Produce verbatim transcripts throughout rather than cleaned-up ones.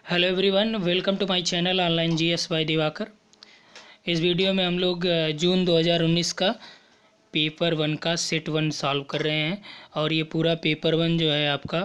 Hello everyone, welcome to my channel online GS by Diwakar. इस video में हम लोग जून दो हज़ार उन्नीस का पेपर वन का सेट वन सॉल्व कर रहे हैं। और ये पूरा पेपर वन जो है आपका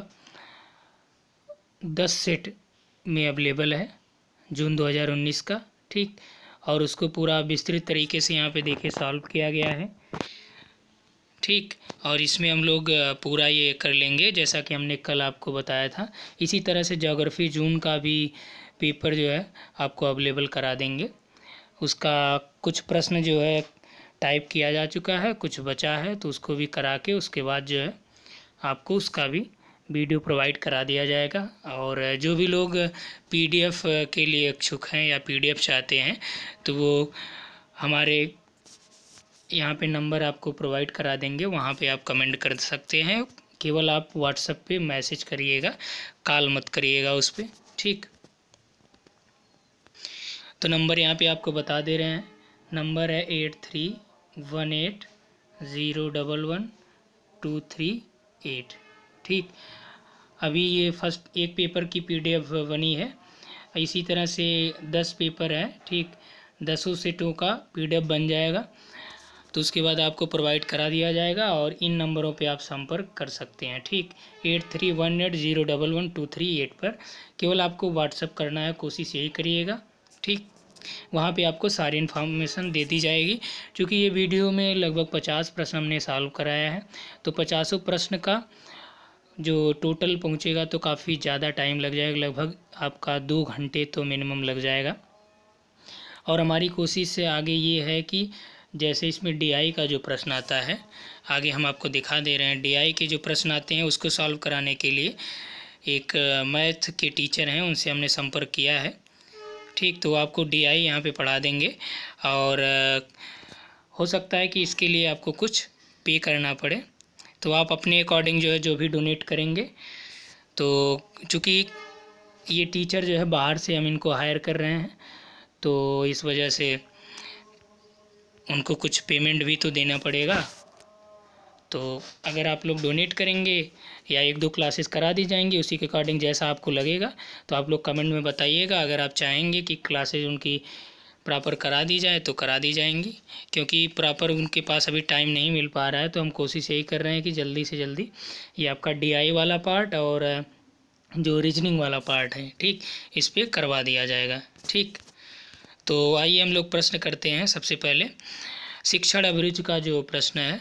दस सेट में अवेलेबल है जून दो हज़ार उन्नीस का। ठीक, और उसको पूरा विस्तृत तरीके से यहाँ पे देखिए सॉल्व किया गया है। ठीक, और इसमें हम लोग पूरा ये कर लेंगे जैसा कि हमने कल आपको बताया था। इसी तरह से ज्योग्राफी जून का भी पेपर जो है आपको अवेलेबल करा देंगे। उसका कुछ प्रश्न जो है टाइप किया जा चुका है, कुछ बचा है, तो उसको भी करा के उसके बाद जो है आपको उसका भी वीडियो प्रोवाइड करा दिया जाएगा। और जो भी लोग पीडीएफ के लिए इच्छुक हैं या पीडीएफ चाहते हैं तो वो हमारे यहाँ पे नंबर आपको प्रोवाइड करा देंगे, वहाँ पे आप कमेंट कर सकते हैं। केवल आप व्हाट्सएप पे मैसेज करिएगा, कॉल मत करिएगा उस पर। ठीक, तो नंबर यहाँ पे आपको बता दे रहे हैं। नंबर है eight three one eight zero double one two three eight. ठीक, अभी ये फर्स्ट एक पेपर की पीडीएफ बनी है, इसी तरह से दस पेपर है। ठीक, दसों सेटों का पीडीएफ बन जाएगा, तो उसके बाद आपको प्रोवाइड करा दिया जाएगा और इन नंबरों पे आप संपर्क कर सकते हैं। ठीक, eight three one eight zero double one two three eight पर केवल आपको व्हाट्सअप करना है, कोशिश यही करिएगा। ठीक, वहाँ पे आपको सारी इन्फॉर्मेशन दे दी जाएगी। क्योंकि ये वीडियो में लगभग पचास प्रश्न हमने सॉल्व कराया है, तो पचासों प्रश्न का जो टोटल पहुँचेगा तो काफ़ी ज़्यादा टाइम लग जाएगा, लगभग आपका दो घंटे तो मिनिमम लग जाएगा। और हमारी कोशिश से आगे ये है कि जैसे इसमें डीआई का जो प्रश्न आता है, आगे हम आपको दिखा दे रहे हैं। डीआई के जो प्रश्न आते हैं उसको सॉल्व कराने के लिए एक मैथ के टीचर हैं, उनसे हमने संपर्क किया है। ठीक, तो आपको डीआई यहाँ पे पढ़ा देंगे और हो सकता है कि इसके लिए आपको कुछ पे करना पड़े, तो आप अपने अकॉर्डिंग जो है जो भी डोनेट करेंगे। तो चूँकि ये टीचर जो है बाहर से हम इनको हायर कर रहे हैं, तो इस वजह से उनको कुछ पेमेंट भी तो देना पड़ेगा। तो अगर आप लोग डोनेट करेंगे या एक दो क्लासेस करा दी जाएंगी, उसी के अकॉर्डिंग जैसा आपको लगेगा तो आप लोग कमेंट में बताइएगा। अगर आप चाहेंगे कि क्लासेस उनकी प्रॉपर करा दी जाए तो करा दी जाएंगी, क्योंकि प्रॉपर उनके पास अभी टाइम नहीं मिल पा रहा है। तो हम कोशिश यही कर रहे हैं कि जल्दी से जल्दी ये आपका डीआई वाला पार्ट और जो रीजनिंग वाला पार्ट है, ठीक, इस पर करवा दिया जाएगा। ठीक, तो आइए हम लोग प्रश्न करते हैं। सबसे पहले शिक्षण अभिरुचि का जो प्रश्न है,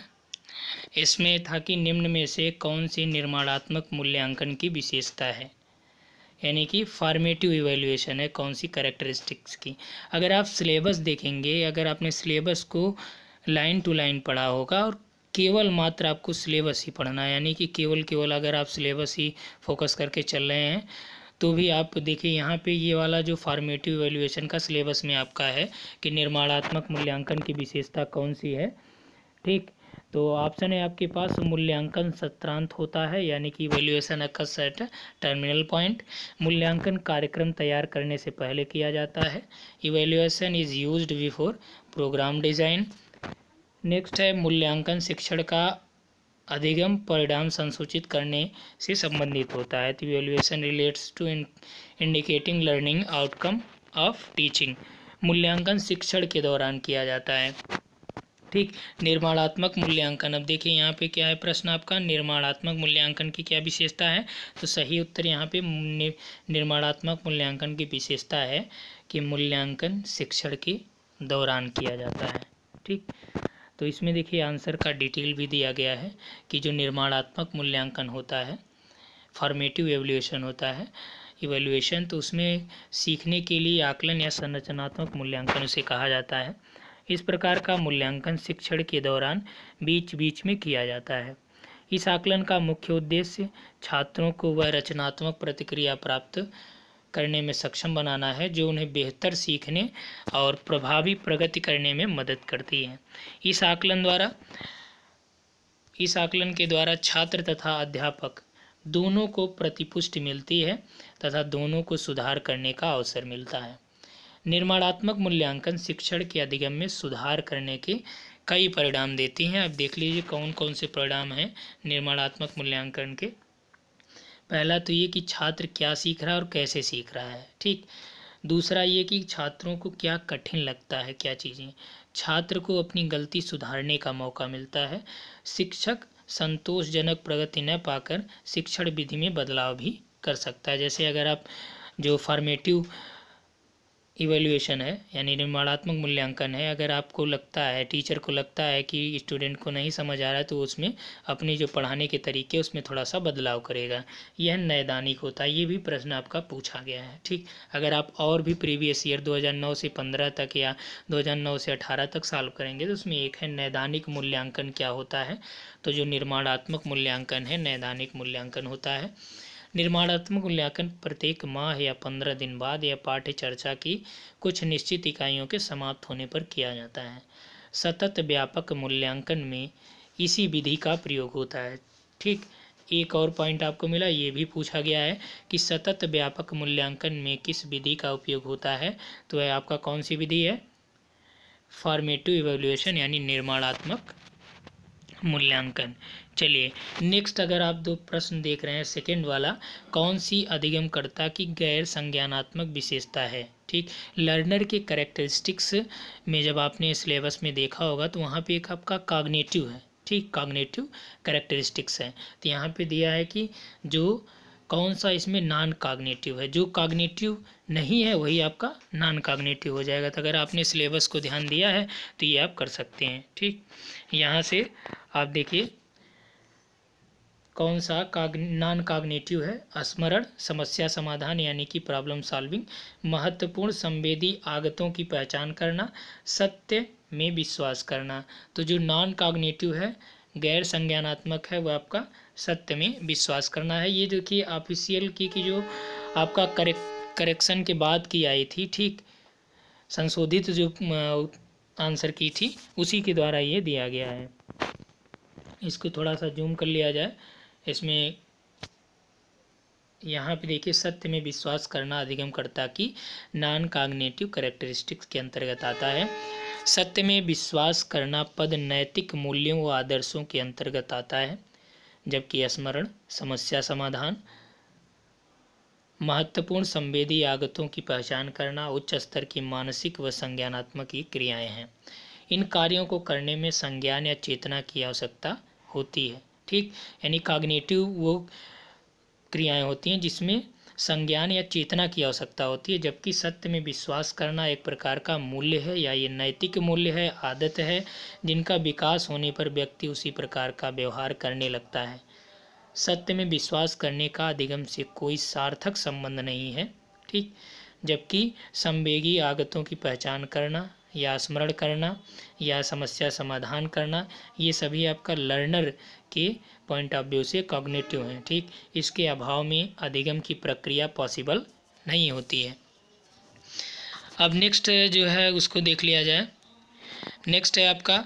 इसमें था कि निम्न में से कौन सी निर्माणात्मक मूल्यांकन की विशेषता है, यानी कि फॉर्मेटिव इवैल्यूएशन है, कौन सी कैरेक्टरिस्टिक्स की। अगर आप सिलेबस देखेंगे, अगर आपने सिलेबस को लाइन टू लाइन पढ़ा होगा और केवल मात्र आपको सिलेबस ही पढ़ना है, यानी कि केवल केवल अगर आप सिलेबस ही फोकस करके चल रहे हैं तो भी आप देखिए यहाँ पे ये वाला जो फॉर्मेटिव इवैल्यूएशन का सिलेबस में आपका है कि निर्माणात्मक मूल्यांकन की विशेषता कौन सी है। ठीक, तो ऑप्शन है आपके पास मूल्यांकन सत्रांत होता है, यानी कि evaluation occurs at terminal point. मूल्यांकन कार्यक्रम तैयार करने से पहले किया जाता है। Evaluation is used before programme design. Next है मूल्यांकन शिक्षण का अधिगम परिणाम संसूचित करने से संबंधित होता है। तो evaluation relates to indicating learning outcome of teaching. मूल्यांकन शिक्षण के दौरान किया जाता है। ठीक, निर्माणात्मक मूल्यांकन, अब देखिए यहाँ पे क्या है प्रश्न आपका, निर्माणात्मक मूल्यांकन की क्या विशेषता है। तो सही उत्तर यहाँ पे निर्माणात्मक मूल्यांकन की विशेषता है कि मूल्यांकन शिक्षण के दौरान किया जाता है। ठीक, तो इसमें देखिए आंसर का डिटेल भी दिया गया है कि जो निर्माणात्मक मूल्यांकन होता है, फॉर्मेटिव एवल्यूएशन होता है, इवैल्यूएशन, तो उसमें सीखने के लिए आकलन या संरचनात्मक मूल्यांकन उसे कहा जाता है। इस प्रकार का मूल्यांकन शिक्षण के दौरान बीच बीच में किया जाता है। इस आकलन का मुख्य उद्देश्य छात्रों को वह रचनात्मक प्रतिक्रिया प्राप्त करने में सक्षम बनाना है जो उन्हें बेहतर सीखने और प्रभावी प्रगति करने में मदद करती है। इस आकलन द्वारा इस आकलन के द्वारा छात्र तथा अध्यापक दोनों को प्रतिपुष्टि मिलती है तथा दोनों को सुधार करने का अवसर मिलता है। निर्माणात्मक मूल्यांकन शिक्षण के अधिगम में सुधार करने के कई परिणाम देती हैं। अब देख लीजिए कौन कौन से परिणाम हैं निर्माणात्मक मूल्यांकन के। पहला तो ये कि छात्र क्या सीख रहा है और कैसे सीख रहा है, ठीक। दूसरा ये कि छात्रों को क्या कठिन लगता है, क्या चीज़ें। छात्र को अपनी गलती सुधारने का मौका मिलता है। शिक्षक संतोषजनक प्रगति न पाकर शिक्षण विधि में बदलाव भी कर सकता है। जैसे अगर आप जो फॉर्मेटिव इवैल्यूएशन है यानी निर्माणात्मक मूल्यांकन है, अगर आपको लगता है, टीचर को लगता है कि स्टूडेंट को नहीं समझ आ रहा है, तो उसमें अपने जो पढ़ाने के तरीके उसमें थोड़ा सा बदलाव करेगा। यह नैदानिक होता है। ये भी प्रश्न आपका पूछा गया है, ठीक। अगर आप और भी प्रीवियस ईयर दो हज़ार नौ से पंद्रह तक या दो हज़ार नौ से अठारह तक सॉल्व करेंगे तो उसमें एक है नैदानिक मूल्यांकन क्या होता है। तो जो निर्माणात्मक मूल्यांकन है नैदानिक मूल्यांकन होता है। निर्माणात्मक मूल्यांकन प्रत्येक माह या पंद्रह दिन बाद या पाठ्य चर्चा की कुछ निश्चित इकाइयों के समाप्त होने पर किया जाता है। सतत व्यापक मूल्यांकन में इसी विधि का प्रयोग होता है, ठीक। एक और पॉइंट आपको मिला, ये भी पूछा गया है कि सतत व्यापक मूल्यांकन में किस विधि का उपयोग होता है। तो यह आपका कौन सी विधि है? फॉर्मेटिव इवैल्यूएशन यानी निर्माणात्मक मूल्यांकन। चलिए नेक्स्ट, अगर आप दो प्रश्न देख रहे हैं, सेकेंड वाला, कौन सी अधिगमकर्ता की गैर संज्ञानात्मक विशेषता है, ठीक। लर्नर के कैरेक्टरिस्टिक्स में जब आपने सिलेबस में देखा होगा तो वहाँ पे एक आपका कॉग्निटिव है, ठीक, कॉग्निटिव कैरेक्टरिस्टिक्स है। तो यहाँ पे दिया है कि जो कौन सा इसमें नॉन कॉग्निटिव है, जो कॉग्निटिव नहीं है वही आपका नॉन कॉग्निटिव हो जाएगा। तो अगर आपने सिलेबस को ध्यान दिया है तो ये आप कर सकते हैं, ठीक। यहाँ से आप देखिए कौन सा नॉन कॉग्निटिव है। स्मरण, समस्या समाधान यानी कि प्रॉब्लम सॉल्विंग, महत्वपूर्ण संवेदी आगतों की पहचान करना, सत्य में विश्वास करना। तो जो नॉन कॉग्निटिव है, गैर संज्ञानात्मक है, वो आपका सत्य में विश्वास करना है। ये देखिए ऑफिशियल की की जो आपका करेक्ट करेक्शन के बाद की आई थी, ठीक, संशोधित जो आंसर की थी उसी के द्वारा ये दिया गया है। इसको थोड़ा सा जूम कर लिया जाए। इसमें यहाँ पे देखिए सत्य में विश्वास करना अधिगमकर्ता की नॉन कॉग्निटिव कैरेक्टरिस्टिक्स के अंतर्गत आता है। सत्य में विश्वास करना पद नैतिक मूल्यों व आदर्शों के अंतर्गत आता है, जबकि स्मरण, समस्या समाधान, महत्वपूर्ण संवेदी आगतों की पहचान करना उच्च स्तर की मानसिक व संज्ञानात्मक की क्रियाएं हैं। इन कार्यों को करने में संज्ञान या चेतना की आवश्यकता होती है, ठीक। यानी कॉग्निटिव वो क्रियाएं होती हैं जिसमें संज्ञान या चेतना की आवश्यकता होती है, जबकि सत्य में विश्वास करना एक प्रकार का मूल्य है या ये नैतिक मूल्य है, आदत है, जिनका विकास होने पर व्यक्ति उसी प्रकार का व्यवहार करने लगता है। सत्य में विश्वास करने का अधिगम से कोई सार्थक संबंध नहीं है, ठीक। जबकि संवेगी आगतों की पहचान करना या स्मरण करना या समस्या समाधान करना, ये सभी आपका लर्नर के पॉइंट ऑफ व्यू से कॉग्निटिव हैं, ठीक। इसके अभाव में अधिगम की प्रक्रिया पॉसिबल नहीं होती है। अब नेक्स्ट जो है उसको देख लिया जाए। नेक्स्ट है आपका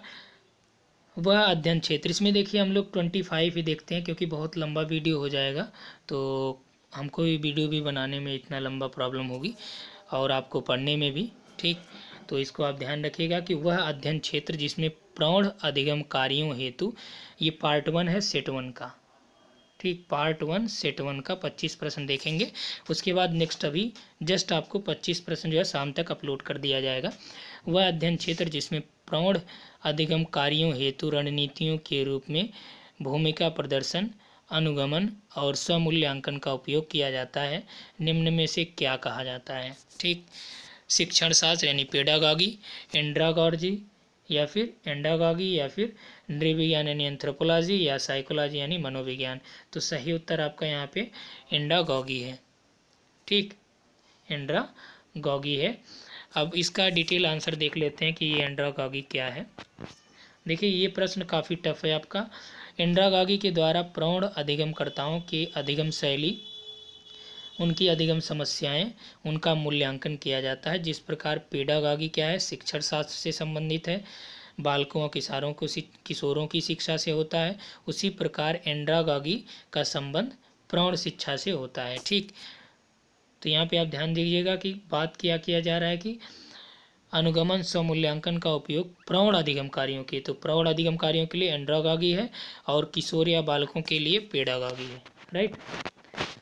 वह अध्ययन क्षेत्र। इसमें देखिए हम लोग ट्वेंटी फाइव ही देखते हैं क्योंकि बहुत लंबा वीडियो हो जाएगा, तो हमको भी वीडियो भी बनाने में इतना लंबा प्रॉब्लम होगी और आपको पढ़ने में भी, ठीक। तो इसको आप ध्यान रखिएगा कि वह अध्ययन क्षेत्र जिसमें प्रौढ़ अधिगम कार्यों हेतु, ये पार्ट वन है सेट वन का, ठीक, पार्ट वन सेट वन का पच्चीस प्रश्न देखेंगे। उसके बाद नेक्स्ट अभी जस्ट आपको पच्चीस प्रश्न जो है शाम तक अपलोड कर दिया जाएगा। वह अध्ययन क्षेत्र जिसमें प्रौढ़ अधिगम कार्यों हेतु रणनीतियों के रूप में भूमिका प्रदर्शन, अनुगमन और स्वमूल्यांकन का उपयोग किया जाता है, निम्न में से क्या कहा जाता है, ठीक। शिक्षण शास्त्र यानी पेडागॉगी, एंड्रागॉर्जी या फिर एंडागॉगी या फिर नृविज्ञान यानी एंथ्रोपोलॉजी या साइकोलॉजी यानी मनोविज्ञान। तो सही उत्तर आपका यहाँ पे एंडागॉगी है, ठीक, एंड्रागॉगी है। अब इसका डिटेल आंसर देख लेते हैं कि ये एंड्रागॉगी क्या है। देखिए ये प्रश्न काफ़ी टफ है आपका। एंड्रागॉगी के द्वारा प्रौढ़ अधिगमकर्ताओं के अधिगम शैली, उनकी अधिगम समस्याएं, उनका मूल्यांकन किया जाता है। जिस प्रकार पेडागॉगी क्या है, शिक्षण शास्त्र से संबंधित है, बालकों और किशोरों को किशोरों की शिक्षा से होता है, उसी प्रकार एंड्रागॉगी का संबंध प्रौढ़ शिक्षा से होता है, ठीक। तो यहाँ पे आप ध्यान दीजिएगा कि बात क्या किया जा रहा है कि अनुगमन स्वमूल्यांकन का उपयोग प्रौढ़ अधिगम कार्यों के, तो प्रौढ़ अधिगम कार्यों के लिए एंड्रागॉगी है और किशोर या बालकों के लिए पेडागॉगी है, राइट।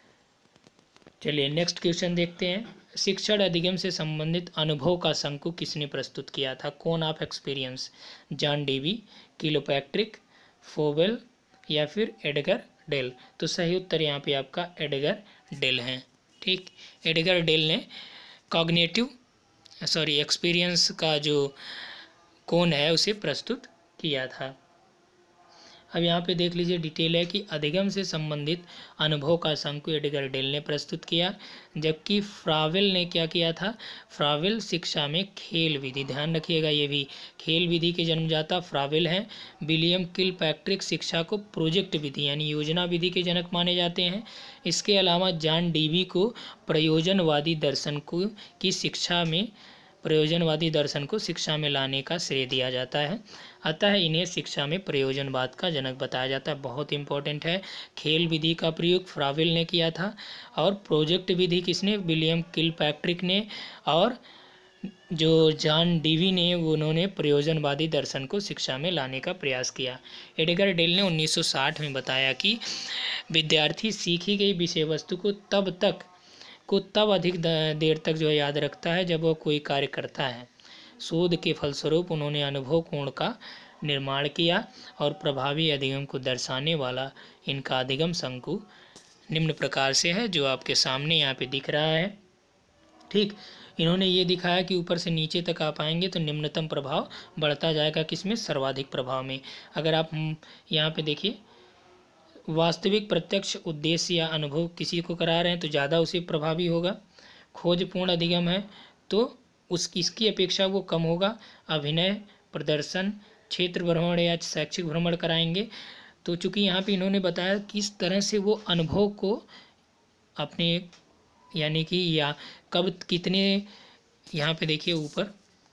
चलिए नेक्स्ट क्वेश्चन देखते हैं। शिक्षण अधिगम से संबंधित अनुभव का शंकु किसने प्रस्तुत किया था? Cone of experience? John Dewey, Kilpatrick, Froebel या फिर एडगर डेल? तो सही उत्तर यहाँ पे आपका एडगर डेल है। ठीक, एडगर डेल ने कॉग्निटिव सॉरी एक्सपीरियंस का जो कौन है उसे प्रस्तुत किया था। अब यहाँ पे देख लीजिए डिटेल है कि अधिगम से संबंधित अनुभव का शंकु एडगर डेल ने प्रस्तुत किया, जबकि फ्रावेल ने क्या किया था? फ्रावेल शिक्षा में खेल विधि, ध्यान रखिएगा ये भी खेल विधि के जन्मदाता फ्रावेल हैं। विलियम किलपैट्रिक शिक्षा को प्रोजेक्ट विधि यानी योजना विधि के जनक माने जाते हैं। इसके अलावा जॉन डेवी को प्रयोजनवादी दर्शन को की शिक्षा में प्रयोजनवादी दर्शन को शिक्षा में लाने का श्रेय दिया जाता है, अतः इन्हें शिक्षा में प्रयोजनवाद का जनक बताया जाता है। बहुत इंपॉर्टेंट है। खेल विधि का प्रयोग फ्रावेल ने किया था और प्रोजेक्ट विधि किसने? विलियम किलपैट्रिक ने, और जो जॉन डेवी ने वो उन्होंने प्रयोजनवादी दर्शन को शिक्षा में लाने का प्रयास किया। एडगर डेल ने उन्नीस सौ साठ में बताया कि विद्यार्थी सीखी गई विषय वस्तु को तब तक को तब अधिक देर तक जो है याद रखता है जब वह कोई कार्य करता है। शोध के फलस्वरूप उन्होंने अनुभव कोण का निर्माण किया और प्रभावी अधिगम को दर्शाने वाला इनका अधिगम शंकु निम्न प्रकार से है, जो आपके सामने यहाँ पे दिख रहा है। ठीक, इन्होंने ये दिखाया कि ऊपर से नीचे तक आप आएंगे तो निम्नतम प्रभाव बढ़ता जाएगा, किसमें? सर्वाधिक प्रभाव में। अगर आप यहाँ पे देखिए वास्तविक प्रत्यक्ष उद्देश्य या अनुभव किसी को करा रहे हैं तो ज़्यादा उसे प्रभावी होगा। खोजपूर्ण अधिगम है तो उस इसकी अपेक्षा वो कम होगा। अभिनय, प्रदर्शन, क्षेत्र भ्रमण या शैक्षिक भ्रमण कराएंगे तो चूंकि यहाँ पे इन्होंने बताया किस तरह से वो अनुभव को अपने यानी कि या कब कितने, यहाँ पे देखिए ऊपर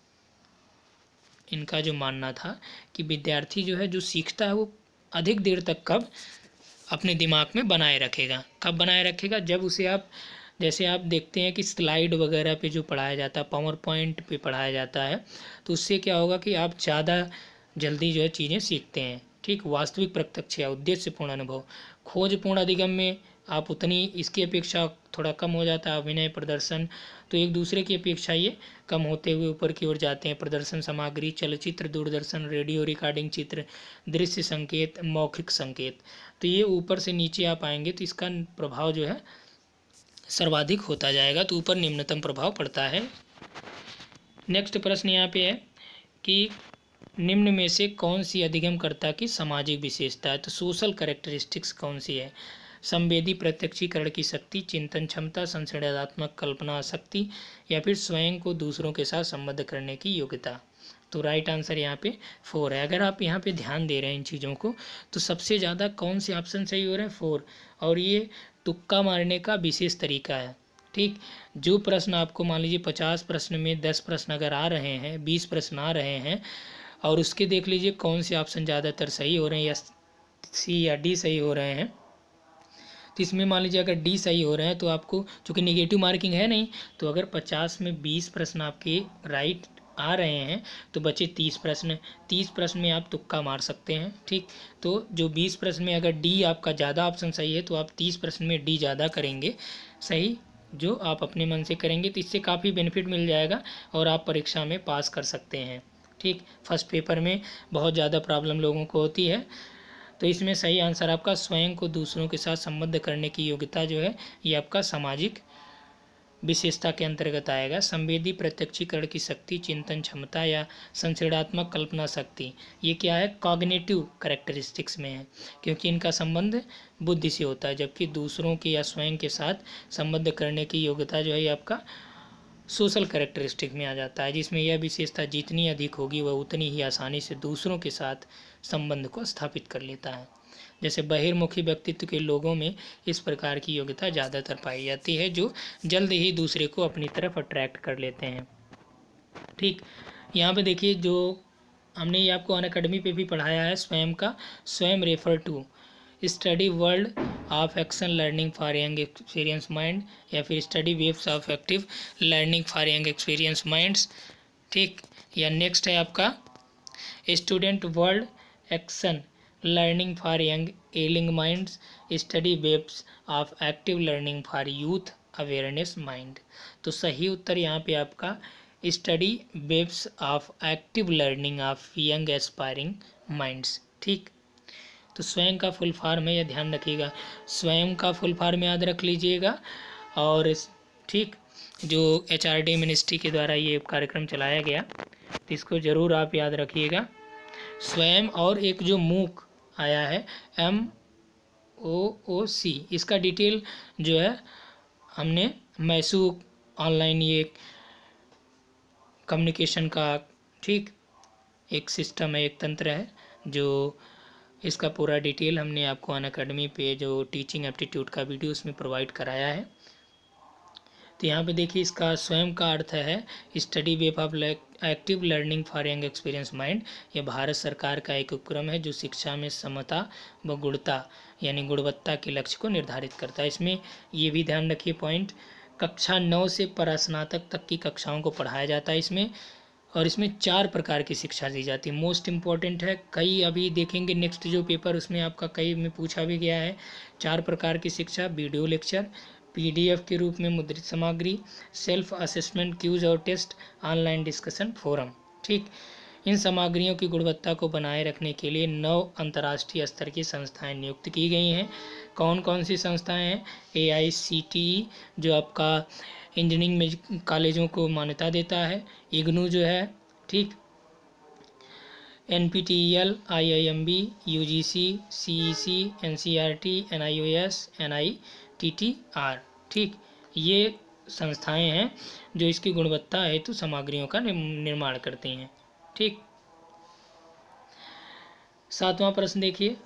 इनका जो मानना था कि विद्यार्थी जो है जो सीखता है वो अधिक देर तक कब अपने दिमाग में बनाए रखेगा। कब बनाए रखेगा? जब उसे आप जैसे आप देखते हैं कि स्लाइड वगैरह पे जो पढ़ाया जाता है, पावर पॉइंट पे पढ़ाया जाता है, तो उससे क्या होगा कि आप ज़्यादा जल्दी जो है चीज़ें सीखते हैं। ठीक, वास्तविक प्रत्यक्ष या उद्देश्यपूर्ण अनुभव। खोजपूर्ण अधिगम में आप उतनी इसकी अपेक्षा थोड़ा कम हो जाता है। अभिनय, प्रदर्शन तो एक दूसरे की अपेक्षा ये कम होते हुए ऊपर की ओर जाते हैं। प्रदर्शन सामग्री, चलचित्र, दूरदर्शन, रेडियो रिकॉर्डिंग, चित्र, दृश्य संकेत, मौखिक संकेत, तो ये ऊपर से नीचे आप आएंगे तो इसका प्रभाव जो है सर्वाधिक होता जाएगा, तो ऊपर निम्नतम प्रभाव पड़ता है। नेक्स्ट प्रश्न यहाँ पे है कि निम्न में से कौन सी अधिगमकर्ता की सामाजिक विशेषता है? तो सोशल कैरेक्टरिस्टिक्स कौन सी है? संवेदी प्रत्यक्षीकरण की शक्ति, चिंतन क्षमता, संश्लेषणात्मक कल्पना शक्ति या फिर स्वयं को दूसरों के साथ संबद्ध करने की योग्यता? तो राइट आंसर यहाँ पे फोर है। अगर आप यहाँ पे ध्यान दे रहे हैं इन चीज़ों को तो सबसे ज़्यादा कौन से ऑप्शन सही हो रहे हैं? फोर। और ये तुक्का मारने का विशेष तरीका है। ठीक, जो प्रश्न आपको मान लीजिए पचास प्रश्न में दस प्रश्न अगर आ रहे हैं, बीस प्रश्न आ रहे हैं और उसके देख लीजिए कौन से ऑप्शन ज़्यादातर सही हो रहे हैं या सी या डी सही हो रहे हैं, तो इसमें मान लीजिए अगर डी सही हो रहे हैं तो आपको चूँकि निगेटिव मार्किंग है नहीं, तो अगर पचास में बीस प्रश्न आपके राइट आ रहे हैं तो बचे तीस प्रश्न। तीस प्रश्न में आप तुक्का मार सकते हैं। ठीक, तो जो बीस प्रश्न में अगर डी आपका ज़्यादा ऑप्शन सही है तो आप तीस प्रश्न में डी ज़्यादा करेंगे सही, जो आप अपने मन से करेंगे तो इससे काफ़ी बेनिफिट मिल जाएगा और आप परीक्षा में पास कर सकते हैं। ठीक, फर्स्ट पेपर में बहुत ज़्यादा प्रॉब्लम लोगों को होती है, तो इसमें सही आंसर आपका स्वयं को दूसरों के साथ संबद्ध करने की योग्यता जो है ये आपका सामाजिक विशेषता के अंतर्गत आएगा। संवेदी प्रत्यक्षीकरण की शक्ति, चिंतन क्षमता या संश्लेषणात्मक कल्पना शक्ति, ये क्या है? कॉग्निटिव कैरेक्टरिस्टिक्स में है, क्योंकि इनका संबंध बुद्धि से होता है, जबकि दूसरों के या स्वयं के साथ संबद्ध करने की योग्यता जो है ये आपका सोशल कैरेक्टरिस्टिक में आ जाता है, जिसमें यह विशेषता जितनी अधिक होगी वह उतनी ही आसानी से दूसरों के साथ संबंध को स्थापित कर लेता है। जैसे बहिर्मुखी व्यक्तित्व के लोगों में इस प्रकार की योग्यता ज़्यादातर पाई जाती है, जो जल्द ही दूसरे को अपनी तरफ अट्रैक्ट कर लेते हैं। ठीक, यहाँ पे देखिए जो हमने ये आपको अनअकैडमी पे भी पढ़ाया है, स्वयं का स्वयं refer to study world of action learning for young experience mind या फिर study waves of active learning for young experience minds. ठीक, या नेक्स्ट है आपका student world action learning for young ailing minds, study waves of active learning for youth awareness mind. तो सही उत्तर यहाँ पे आपका study webs of active learning of young aspiring minds. ठीक, तो स्वयं का फुल फॉर्म है, यह ध्यान रखिएगा, स्वयं का फुल फॉर्म याद रख लीजिएगा। और ठीक, जो एच आर डी मिनिस्ट्री के द्वारा ये कार्यक्रम चलाया गया, तो इसको ज़रूर आप याद रखिएगा, स्वयं। और एक जो मूक आया है एम ओ ओ सी, इसका डिटेल जो है हमने मैसूक ऑनलाइन ये कम्युनिकेशन का ठीक एक सिस्टम है, एक तंत्र है, जो इसका पूरा डिटेल हमने आपको अनअकैडमी पे जो टीचिंग एप्टीट्यूड का वीडियो उसमें प्रोवाइड कराया है। तो यहाँ पे देखिए इसका स्वयं का अर्थ है study web of active learning for young experience mind. यह भारत सरकार का एक उपक्रम है जो शिक्षा में समता व गुणता यानी गुणवत्ता के लक्ष्य को निर्धारित करता है। इसमें ये भी ध्यान रखिए पॉइंट, कक्षा नौ से परास्नातक तक की कक्षाओं को पढ़ाया जाता है इसमें, और इसमें चार प्रकार की शिक्षा दी जाती है। मोस्ट इम्पॉर्टेंट है, कई अभी देखेंगे नेक्स्ट जो पेपर उसमें आपका कई में पूछा भी गया है। चार प्रकार की शिक्षा, वीडियो लेक्चर, पीडीएफ के रूप में मुद्रित सामग्री, सेल्फ असेसमेंट क्यूज और टेस्ट, ऑनलाइन डिस्कशन फोरम। ठीक, इन सामग्रियों की गुणवत्ता को बनाए रखने के लिए नौ अंतर्राष्ट्रीय स्तर की संस्थाएं नियुक्त की गई हैं। कौन कौन सी संस्थाएं हैं? ए आई सी टी ई जो आपका इंजीनियरिंग में कॉलेजों को मान्यता देता है, इग्नू जो है, ठीक, N P T E L, I I M B, U G C, C E C, N C R T, N I O S, N I T T R. ठीक, ये संस्थाएं हैं जो इसकी गुणवत्ता हेतु सामग्रियों का निर्माण करती हैं। ठीक, सातवां प्रश्न देखिए,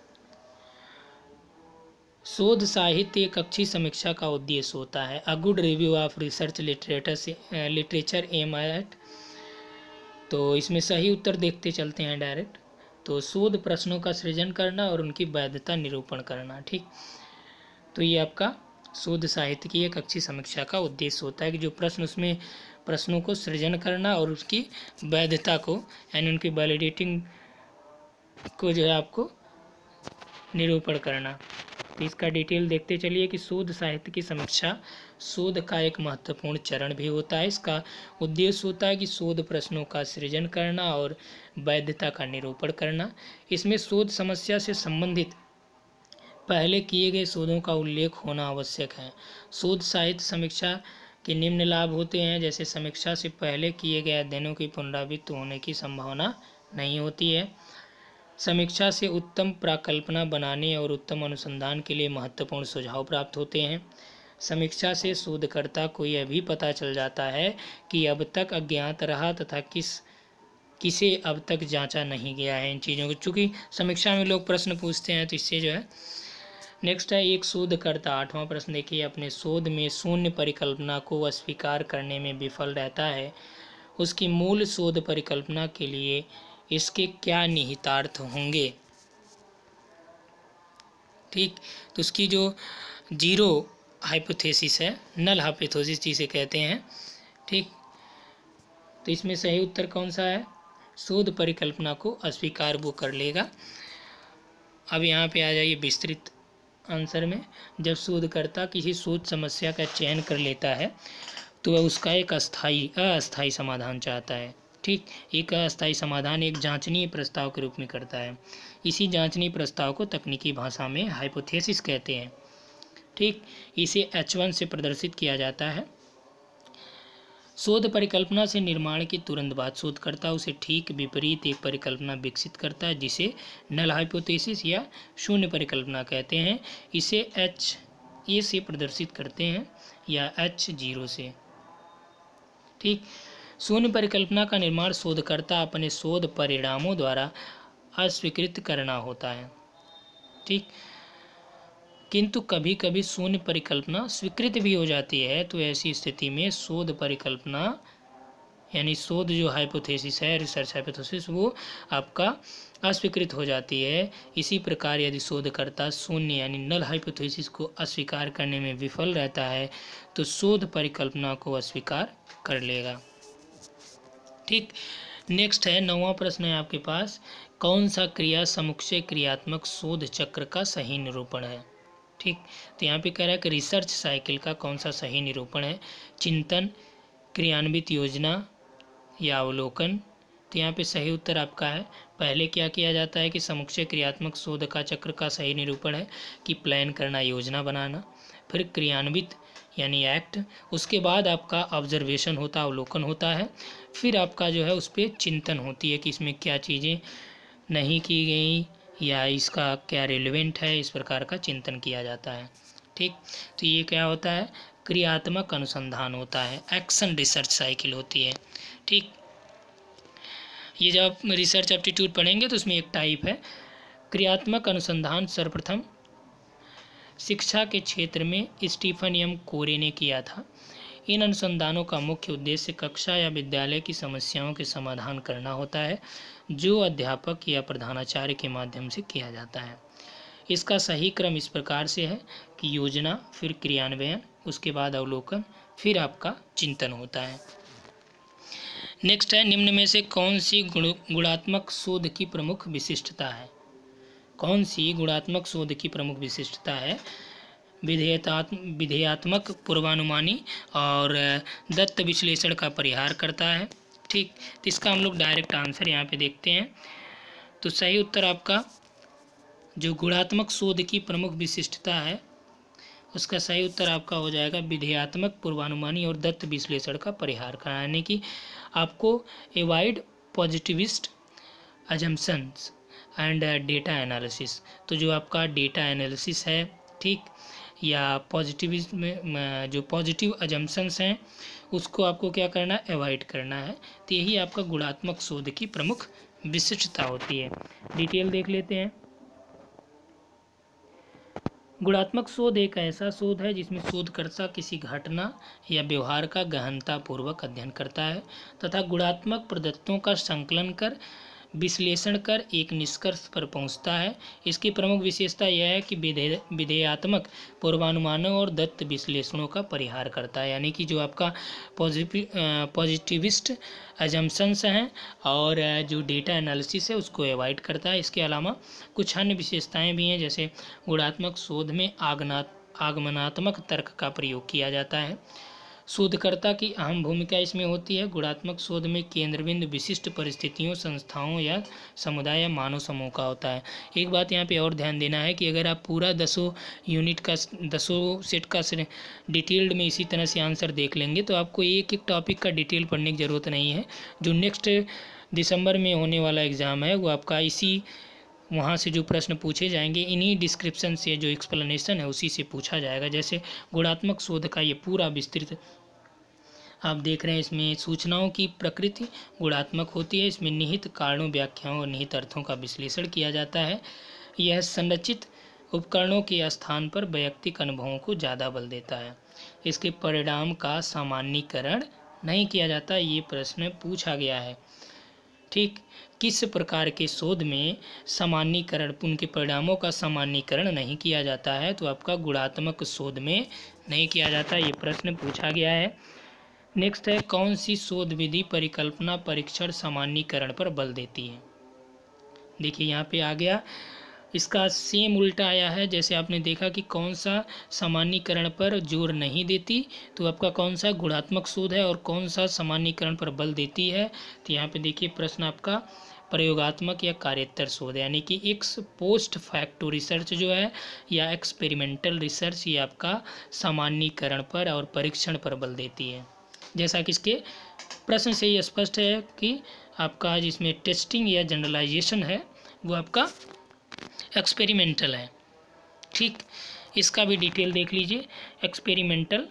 शोध साहित्य एक अच्छी समीक्षा का उद्देश्य होता है। A good review of research literature literature aim at. तो इसमें सही उत्तर देखते चलते हैं डायरेक्ट। तो शोध प्रश्नों का सृजन करना और उनकी वैधता निरूपण करना। ठीक, तो ये आपका शोध साहित्य की एक अच्छी समीक्षा का उद्देश्य होता है कि जो प्रश्न उसमें प्रश्नों को सृजन करना और उसकी वैधता को यानी उनकी वैलिडेटिंग को जो है आपको निरूपण करना। तो इसका डिटेल देखते चलिए कि शोध साहित्य की समीक्षा शोध का एक महत्वपूर्ण चरण भी होता है। इसका उद्देश्य होता है कि शोध प्रश्नों का सृजन करना और वैधता का निरूपण करना। इसमें शोध समस्या से संबंधित पहले किए गए शोधों का उल्लेख होना आवश्यक है। शोध साहित्य समीक्षा के निम्न लाभ होते हैं, जैसे समीक्षा से पहले किए गए अध्ययनों की पुनरावृत्ति होने की संभावना नहीं होती है। समीक्षा से उत्तम प्राकल्पना बनाने और उत्तम अनुसंधान के लिए महत्वपूर्ण सुझाव प्राप्त होते हैं। समीक्षा से शोधकर्ता को यह भी पता चल जाता है कि अब तक अज्ञात रहा तथा किस किसे अब तक जांचा नहीं गया है इन चीज़ों को, चूँकि समीक्षा में लोग प्रश्न पूछते हैं तो इससे जो है। नेक्स्ट है एक शोधकर्ता, आठवां प्रश्न देखिए, अपने शोध में शून्य परिकल्पना को अस्वीकार करने में विफल रहता है, उसकी मूल शोध परिकल्पना के लिए इसके क्या निहितार्थ होंगे। ठीक, तो उसकी जो जीरो हाइपोथेसिस है, नल हाइपोथेसिस जिसे कहते हैं। ठीक, तो इसमें सही उत्तर कौन सा है? शोध परिकल्पना को अस्वीकार वो कर लेगा। अब यहाँ पे आ जाइए विस्तृत आंसर में, जब शोधकर्ता किसी शोध समस्या का चयन कर लेता है तो वह उसका एक अस्थाई अस्थायी समाधान चाहता है। ठीक, एक अस्थायी समाधान एक जांचनीय प्रस्ताव के रूप में करता है। इसी जांचनीय प्रस्ताव को तकनीकी भाषा में हाइपोथेसिस कहते हैं। ठीक, इसे एच वन से प्रदर्शित किया जाता है। शोध परिकल्पना से निर्माण के तुरंत बाद शोधकर्ता उसे ठीक विपरीत एक परिकल्पना विकसित करता है जिसे नल हाइपोथेसिस या शून्य परिकल्पना कहते हैं। इसे एच ए से प्रदर्शित करते हैं या एच जीरो से। ठीक, शून्य परिकल्पना का निर्माण शोधकर्ता अपने शोध परिणामों द्वारा अस्वीकृत करना होता है। ठीक, किंतु कभी कभी शून्य परिकल्पना स्वीकृत भी हो जाती है, तो ऐसी स्थिति में शोध परिकल्पना यानी शोध जो हाइपोथेसिस है, रिसर्च हाइपोथेसिस, वो आपका अस्वीकृत हो जाती है। इसी प्रकार यदि शोधकर्ता शून्य यानी नल हाइपोथेसिस को अस्वीकार करने में विफल रहता है तो शोध परिकल्पना को अस्वीकार कर लेगा। ठीक, नेक्स्ट है नौवां प्रश्न है आपके पास, कौन सा क्रिया समुच्चय क्रियात्मक शोध चक्र का सही निरूपण है। ठीक, तो यहाँ पे कह रहा है कि रिसर्च साइकिल का कौन सा सही निरूपण है? चिंतन, क्रियान्वित योजना या अवलोकन। तो यहाँ पे सही उत्तर आपका है पहले क्या किया जाता है कि समुच्चय क्रियात्मक शोध का चक्र का सही निरूपण है कि प्लान करना, योजना बनाना, फिर क्रियान्वित यानी एक्ट, उसके बाद आपका ऑब्जर्वेशन होता, अवलोकन होता है, फिर आपका जो है उस पर चिंतन होती है कि इसमें क्या चीज़ें नहीं की गई या इसका क्या रिलेवेंट है, इस प्रकार का चिंतन किया जाता है। ठीक, तो ये क्या होता है? क्रियात्मक अनुसंधान होता है, एक्शन रिसर्च साइकिल होती है। ठीक, ये जब आप रिसर्च एप्टीट्यूड पढ़ेंगे तो उसमें एक टाइप है क्रियात्मक अनुसंधान। सर्वप्रथम शिक्षा के क्षेत्र में स्टीफन एम कोरे ने किया था। इन अनुसंधानों का मुख्य उद्देश्य कक्षा या विद्यालय की समस्याओं के समाधान करना होता है, जो अध्यापक या प्रधानाचार्य के माध्यम से किया जाता है। इसका सही क्रम इस प्रकार से है कि योजना, फिर क्रियान्वयन, उसके बाद अवलोकन, फिर आपका चिंतन होता है। नेक्स्ट है, निम्न में से कौन सी गुण गुणात्मक शोध की प्रमुख विशिष्टता है? कौन सी गुणात्मक शोध की प्रमुख विशिष्टता है? विधेयतात्म विधेयात्मक, पूर्वानुमानी और दत्त विश्लेषण का परिहार करता है। ठीक, तो इसका हम लोग डायरेक्ट आंसर यहाँ पे देखते हैं। तो सही उत्तर आपका जो गुणात्मक शोध की प्रमुख विशिष्टता है उसका सही उत्तर आपका हो जाएगा विधेयात्मक, पूर्वानुमानी और दत्त विश्लेषण का परिहार करना, यानी कि आपको avoid positivist assumptions and data analysis. तो जो आपका डेटा एनालिसिस है, ठीक, या पॉजिटिविस्ट में जो पॉजिटिव अजम्पशंस हैं उसको आपको क्या करना है? अवॉइड करना है। तो यही आपका गुणात्मक शोध की प्रमुख विशिष्टता होती है। डिटेल देख लेते हैं। गुणात्मक शोध एक ऐसा शोध है जिसमें शोधकर्ता किसी घटना या व्यवहार का गहनतापूर्वक अध्ययन करता है तथा गुणात्मक प्रदत्तों का संकलन कर विश्लेषण कर एक निष्कर्ष पर पहुंचता है। इसकी प्रमुख विशेषता यह है कि विधेय विधेयात्मक, पूर्वानुमानों और दत्त विश्लेषणों का परिहार करता है, यानी कि जो आपका पॉजिटिव पॉजिटिविस्ट अजम्पशंस हैं और जो डेटा एनालिसिस है उसको अवॉइड करता है। इसके अलावा कुछ अन्य विशेषताएं भी हैं, जैसे गुणात्मक शोध में आगना आगमनात्मक तर्क का प्रयोग किया जाता है। शोधकर्ता की अहम भूमिका इसमें होती है। गुणात्मक शोध में केंद्रबिंदु विशिष्ट परिस्थितियों, संस्थाओं या समुदाय या मानव समूह का होता है। एक बात यहाँ पे और ध्यान देना है कि अगर आप पूरा दसों यूनिट का दसों सेट का डिटेल्ड में इसी तरह से आंसर देख लेंगे तो आपको एक एक टॉपिक का डिटेल पढ़ने की ज़रूरत नहीं है। जो नेक्स्ट दिसंबर में होने वाला एग्ज़ाम है वो आपका इसी वहाँ से जो प्रश्न पूछे जाएंगे इन्हीं डिस्क्रिप्शन से जो एक्सप्लेनेशन है उसी से पूछा जाएगा। जैसे गुणात्मक शोध का ये पूरा विस्तृत आप देख रहे हैं, इसमें सूचनाओं की प्रकृति गुणात्मक होती है। इसमें निहित कारणों, व्याख्याओं और निहित अर्थों का विश्लेषण किया जाता है। यह संरचित उपकरणों के स्थान पर वैयक्तिक अनुभवों को ज़्यादा बल देता है। इसके परिणाम का सामान्यीकरण नहीं किया जाता, ये प्रश्न पूछा गया है। ठीक, किस प्रकार के शोध में सामान्यीकरण, उनके परिणामों का सामान्यीकरण नहीं किया जाता है? तो आपका गुणात्मक शोध में नहीं किया जाता, ये प्रश्न पूछा गया है। नेक्स्ट है, कौन सी शोध विधि परिकल्पना, परीक्षण, सामान्यीकरण पर बल देती है? देखिए यहाँ पे आ गया, इसका सेम उल्टा आया है। जैसे आपने देखा कि कौन सा सामान्यीकरण पर जोर नहीं देती, तो आपका कौन सा गुणात्मक शोध है, और कौन सा सामान्यीकरण पर बल देती है। तो यहाँ पे देखिए प्रश्न आपका प्रयोगात्मक या कार्योत्तर शोध, यानी कि एक्स पोस्ट फैक्टो रिसर्च जो है या एक्सपेरिमेंटल रिसर्च, ये आपका सामान्यीकरण पर और परीक्षण पर बल देती है। जैसा कि इसके प्रश्न से ये स्पष्ट है कि आपका जिसमें टेस्टिंग या जनरलाइजेशन है वो आपका एक्सपेरिमेंटल है। ठीक, इसका भी डिटेल देख लीजिए। एक्सपेरिमेंटल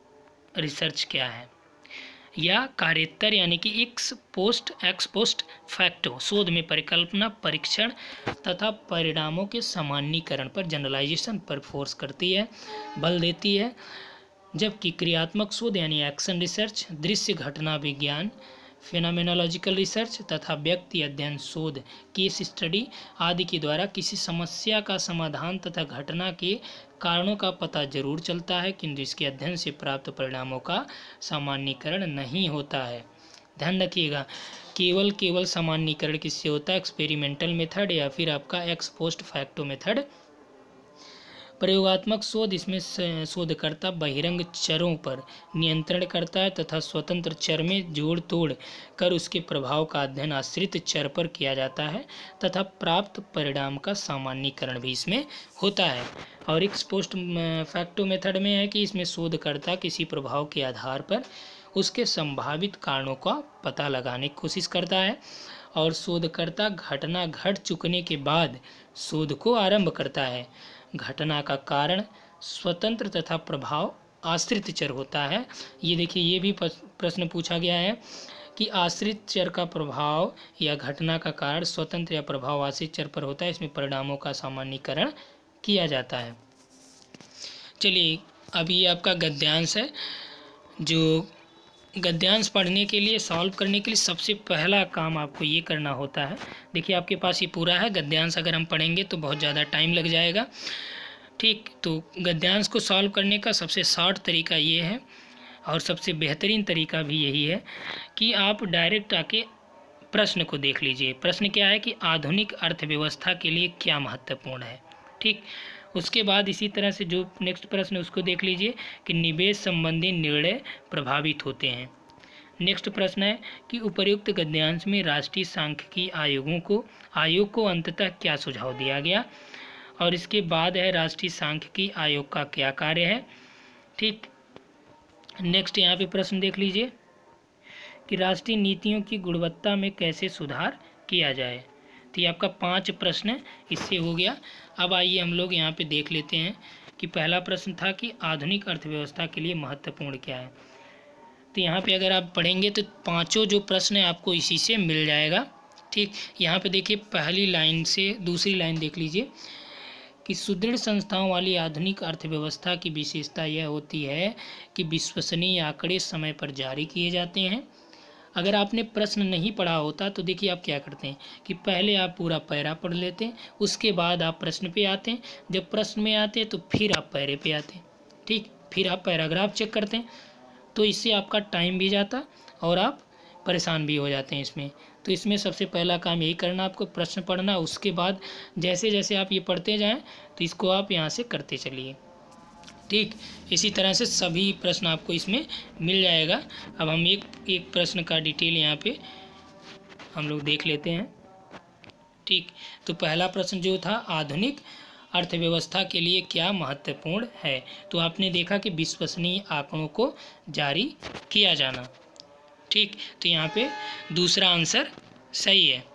रिसर्च क्या है, या कार्योत्तर यानी कि ex post ex post facto शोध में परिकल्पना, परीक्षण तथा परिणामों के सामान्यीकरण पर, जनरलाइजेशन पर फोर्स करती है, बल देती है। जबकि क्रियात्मक शोध यानी एक्शन रिसर्च, दृश्य घटना विज्ञान, फेनोमेनोलॉजिकल रिसर्च तथा व्यक्ति अध्ययन शोध, केस स्टडी आदि के द्वारा किसी समस्या का समाधान तथा घटना के कारणों का पता जरूर चलता है, किंतु इसके अध्ययन से प्राप्त परिणामों का सामान्यीकरण नहीं होता है। ध्यान रखिएगा, केवल केवल सामान्यीकरण किससे होता है? एक्सपेरिमेंटल मेथड या फिर आपका एक्स पोस्ट फैक्टो मेथड प्रयोगात्मक शोध, इसमें शोधकर्ता बहिरंग चरों पर नियंत्रण करता है तथा स्वतंत्र चर में जोड़ तोड़ कर उसके प्रभाव का अध्ययन आश्रित चर पर किया जाता है तथा प्राप्त परिणाम का सामान्यीकरण भी इसमें होता है। और एक पोस्ट फैक्टो मेथड में है कि इसमें शोधकर्ता किसी प्रभाव के आधार पर उसके संभावित कारणों का पता लगाने की कोशिश करता है और शोधकर्ता घटना घट चुकने के बाद शोध को आरंभ करता है। घटना का कारण स्वतंत्र तथा प्रभाव आश्रित चर होता है। ये देखिए, ये भी प्रश्न पूछा गया है कि आश्रित चर का प्रभाव या घटना का कारण स्वतंत्र या प्रभाव आश्रित चर पर होता है, इसमें परिणामों का सामान्यीकरण किया जाता है। चलिए, अभी आपका गद्यांश है। जो गद्यांश पढ़ने के लिए, सॉल्व करने के लिए सबसे पहला काम आपको ये करना होता है, देखिए आपके पास ये पूरा है। गद्यांश अगर हम पढ़ेंगे तो बहुत ज़्यादा टाइम लग जाएगा, ठीक। तो गद्यांश को सॉल्व करने का सबसे शॉर्ट तरीका ये है और सबसे बेहतरीन तरीका भी यही है कि आप डायरेक्ट आके प्रश्न को देख लीजिए। प्रश्न क्या है कि आधुनिक अर्थव्यवस्था के लिए क्या महत्वपूर्ण है, ठीक। उसके बाद इसी तरह से जो नेक्स्ट प्रश्न उसको देख लीजिए कि निवेश संबंधी निर्णय प्रभावित होते हैं। नेक्स्ट प्रश्न है कि उपर्युक्त गद्यांश में राष्ट्रीय सांख्यिकी आयोगों को आयोग को अंततः क्या सुझाव दिया गया। और इसके बाद है राष्ट्रीय सांख्यिकी आयोग का क्या कार्य है, ठीक। नेक्स्ट यहाँ पे प्रश्न देख लीजिए कि राष्ट्रीय नीतियों की गुणवत्ता में कैसे सुधार किया जाए। तो ये आपका पांच प्रश्न इससे हो गया। अब आइए हम लोग यहाँ पे देख लेते हैं कि पहला प्रश्न था कि आधुनिक अर्थव्यवस्था के लिए महत्वपूर्ण क्या है। तो यहाँ पे अगर आप पढ़ेंगे तो पांचों जो प्रश्न है आपको इसी से मिल जाएगा, ठीक। यहाँ पे देखिए, पहली लाइन से दूसरी लाइन देख लीजिए कि सुदृढ़ संस्थाओं वाली आधुनिक अर्थव्यवस्था की विशेषता यह होती है कि विश्वसनीय आंकड़े समय पर जारी किए जाते हैं। अगर आपने प्रश्न नहीं पढ़ा होता तो देखिए आप क्या करते हैं कि पहले आप पूरा पैरा पढ़ लेते हैं, उसके बाद आप प्रश्न पे आते हैं। जब प्रश्न में आते हैं तो फिर आप पैरे पे आते हैं, ठीक। फिर आप पैराग्राफ चेक करते हैं, तो इससे आपका टाइम भी जाता और आप परेशान भी हो जाते हैं इसमें। तो इसमें सबसे पहला काम यही करना, आपको प्रश्न पढ़ना। उसके बाद जैसे जैसे आप ये पढ़ते जाएं तो इसको आप यहाँ से करते चलिए, ठीक। इसी तरह से सभी प्रश्न आपको इसमें मिल जाएगा। अब हम एक एक प्रश्न का डिटेल यहाँ पे हम लोग देख लेते हैं, ठीक। तो पहला प्रश्न जो था, आधुनिक अर्थव्यवस्था के लिए क्या महत्वपूर्ण है। तो आपने देखा कि विश्वसनीय आंकड़ों को जारी किया जाना, ठीक। तो यहाँ पे दूसरा आंसर सही है।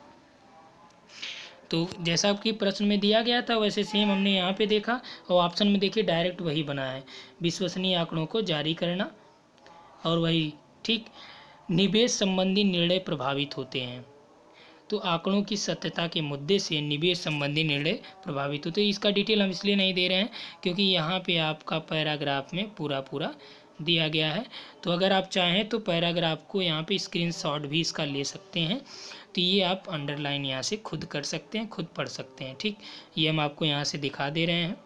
तो जैसा कि प्रश्न में दिया गया था वैसे सेम हमने यहाँ पे देखा और ऑप्शन में देखिए डायरेक्ट वही बना है, विश्वसनीय आंकड़ों को जारी करना और वही, ठीक। निवेश संबंधी निर्णय प्रभावित होते हैं। तो आंकड़ों की सत्यता के मुद्दे से निवेश संबंधी निर्णय प्रभावित होते हैं। इसका डिटेल हम इसलिए नहीं दे रहे हैं क्योंकि यहाँ पे आपका पैराग्राफ में पूरा पूरा दिया गया है। तो अगर आप चाहें तो पैराग्राफ को यहाँ पे स्क्रीनशॉट भी इसका ले सकते हैं। तो ये आप अंडरलाइन यहाँ से खुद कर सकते हैं, खुद पढ़ सकते हैं, ठीक। ये हम आपको यहाँ से दिखा दे रहे हैं,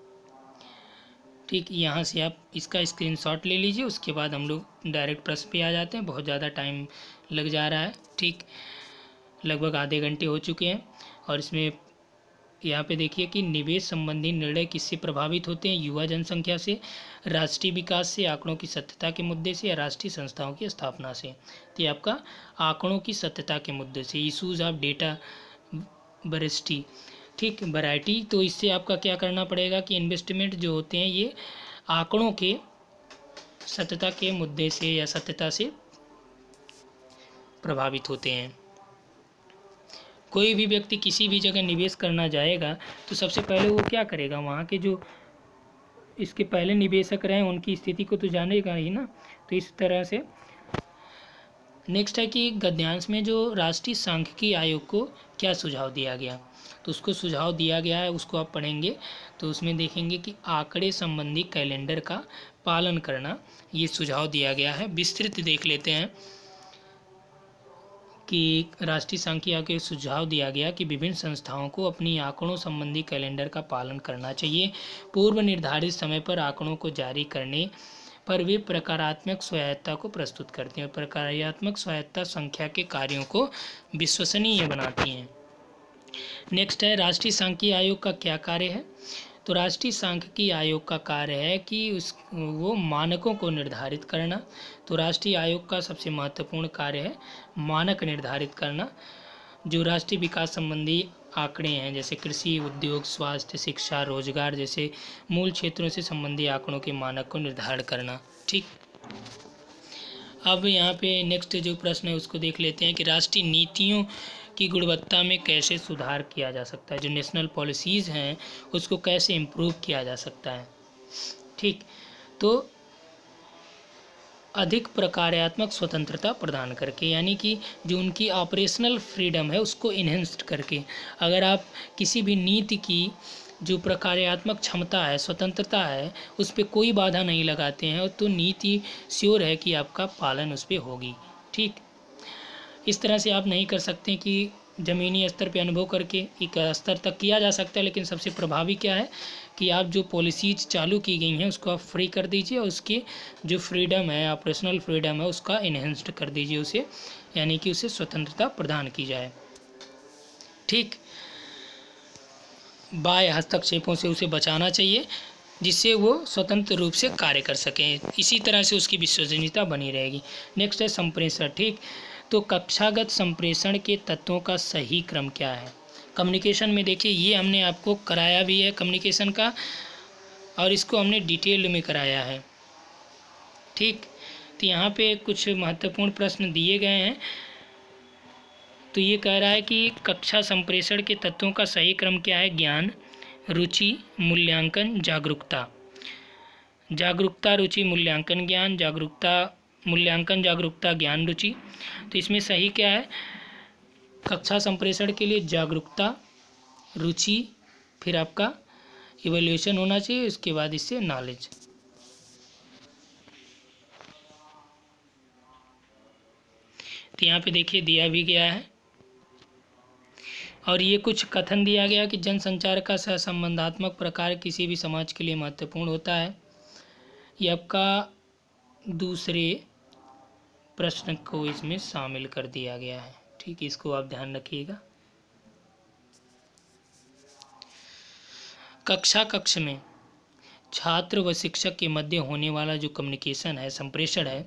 ठीक। यहाँ से आप इसका स्क्रीनशॉट ले लीजिए। उसके बाद हम लोग डायरेक्ट प्रश्न पे आ जाते हैं। बहुत ज़्यादा टाइम लग जा रहा है, ठीक। लगभग आधे घंटे हो चुके हैं। और इसमें यहाँ पे देखिए कि निवेश संबंधी निर्णय किससे प्रभावित होते हैं, युवा जनसंख्या से, राष्ट्रीय विकास से, आंकड़ों की सत्यता के मुद्दे से या राष्ट्रीय संस्थाओं की स्थापना से। तो ये आपका आंकड़ों की सत्यता के मुद्दे से, इशूज ऑफ डेटा वैरायटी, ठीक, वैरायटी। तो इससे आपका क्या करना पड़ेगा कि इन्वेस्टमेंट जो होते हैं ये आंकड़ों के सत्यता के मुद्दे से या सत्यता से प्रभावित होते हैं। कोई भी व्यक्ति किसी भी जगह निवेश करना जाएगा तो सबसे पहले वो क्या करेगा, वहाँ के जो इसके पहले निवेशक रहे उनकी स्थिति को तो जानेगा ही ना। तो इस तरह से नेक्स्ट है कि गद्यांश में जो राष्ट्रीय सांख्यिकी आयोग को क्या सुझाव दिया गया। तो उसको सुझाव दिया गया है, उसको आप पढ़ेंगे तो उसमें देखेंगे कि आंकड़े संबंधी कैलेंडर का पालन करना, ये सुझाव दिया गया है। विस्तृत देख लेते हैं कि राष्ट्रीय सांख्यिकी आयोग को सुझाव दिया गया कि विभिन्न संस्थाओं को अपनी आंकड़ों संबंधी कैलेंडर का पालन करना चाहिए। पूर्व निर्धारित समय पर आंकड़ों को जारी करने पर वे प्रकारात्मक स्वायत्ता को प्रस्तुत करते हैं। प्रकारात्मक स्वायत्ता संख्या के कार्यों को विश्वसनीय बनाती हैं। नेक्स्ट है राष्ट्रीय सांख्यिकी आयोग का क्या कार्य है। तो राष्ट्रीय सांख्यिकी आयोग का कार्य है कि उस वो मानकों को निर्धारित करना। तो राष्ट्रीय आयोग का सबसे महत्वपूर्ण कार्य है मानक निर्धारित करना। जो राष्ट्रीय विकास संबंधी आंकड़े हैं जैसे कृषि, उद्योग, स्वास्थ्य, शिक्षा, रोजगार जैसे मूल क्षेत्रों से संबंधी आंकड़ों के मानक को निर्धारण करना। ठीक, अब यहाँ पे नेक्स्ट जो प्रश्न है उसको देख लेते हैं कि राष्ट्रीय नीतियों की गुणवत्ता में कैसे सुधार किया जा सकता है। जो नेशनल पॉलिसीज़ हैं उसको कैसे इम्प्रूव किया जा सकता है। ठीक, तो अधिक प्रकार्यात्मक स्वतंत्रता प्रदान करके, यानी कि जो उनकी ऑपरेशनल फ्रीडम है उसको इन्हेंस्ड करके। अगर आप किसी भी नीति की जो प्रकार्यात्मक क्षमता है, स्वतंत्रता है, उस पर कोई बाधा नहीं लगाते हैं तो नीति श्योर है कि आपका पालन उस पर होगी। ठीक, इस तरह से आप नहीं कर सकते कि ज़मीनी स्तर पे अनुभव करके एक स्तर तक किया जा सकता है, लेकिन सबसे प्रभावी क्या है कि आप जो पॉलिसीज चालू की गई हैं उसको आप फ्री कर दीजिए और उसकी जो फ्रीडम है, ऑपरेशनल फ्रीडम है, उसका इन्हेंस्ड कर दीजिए उसे, यानी कि उसे स्वतंत्रता प्रदान की जाए। ठीक, बाह्य हस्तक्षेपों से उसे बचाना चाहिए जिससे वो स्वतंत्र रूप से कार्य कर सकें। इसी तरह से उसकी विश्वसनीयता बनी रहेगी। नेक्स्ट है संप्रेषण। ठीक, तो कक्षागत संप्रेषण के तत्वों का सही क्रम क्या है। कम्युनिकेशन में देखिए ये हमने आपको कराया भी है कम्युनिकेशन का, और इसको हमने डिटेल में कराया है। ठीक, तो यहाँ पे कुछ महत्वपूर्ण प्रश्न दिए गए हैं। तो ये कह रहा है कि कक्षा संप्रेषण के तत्वों का सही क्रम क्या है। ज्ञान, रुचि, मूल्यांकन, जागरूकता। जागरूकता, रुचि, मूल्यांकन, ज्ञान, जागरूकता, मूल्यांकन, जागरूकता, ज्ञान, रुचि। तो इसमें सही क्या है। कक्षा संप्रेषण के लिए जागरूकता, रुचि, फिर आपका इवैल्यूएशन होना चाहिए, उसके बाद इससे नॉलेज। तो यहाँ पे देखिए दिया भी गया है और ये कुछ कथन दिया गया कि जनसंचार का सहसंबंधात्मक प्रकार किसी भी समाज के लिए महत्वपूर्ण होता है। ये आपका दूसरे प्रश्न को इसमें शामिल कर दिया गया है। ठीक, इसको आप ध्यान रखिएगा। कक्षा कक्ष में छात्र व शिक्षक के मध्य होने वाला जो कम्युनिकेशन है, संप्रेषण है,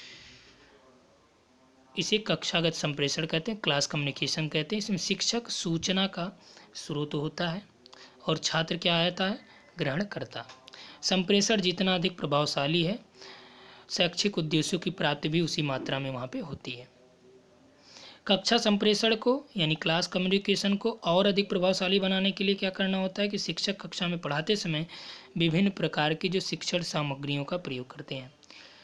इसे कक्षागत संप्रेषण कहते हैं, क्लास कम्युनिकेशन कहते हैं। इसमें शिक्षक सूचना का स्रोत होता है और छात्र क्या आता है, ग्रहण करता। संप्रेषण जितना अधिक प्रभावशाली है, शैक्षिक उद्देश्यों की प्राप्ति भी उसी मात्रा में वहाँ पे होती है। कक्षा संप्रेषण को यानी क्लास कम्युनिकेशन को और अधिक प्रभावशाली बनाने के लिए क्या करना होता है कि शिक्षक कक्षा में पढ़ाते समय विभिन्न प्रकार की जो शिक्षण सामग्रियों का प्रयोग करते हैं।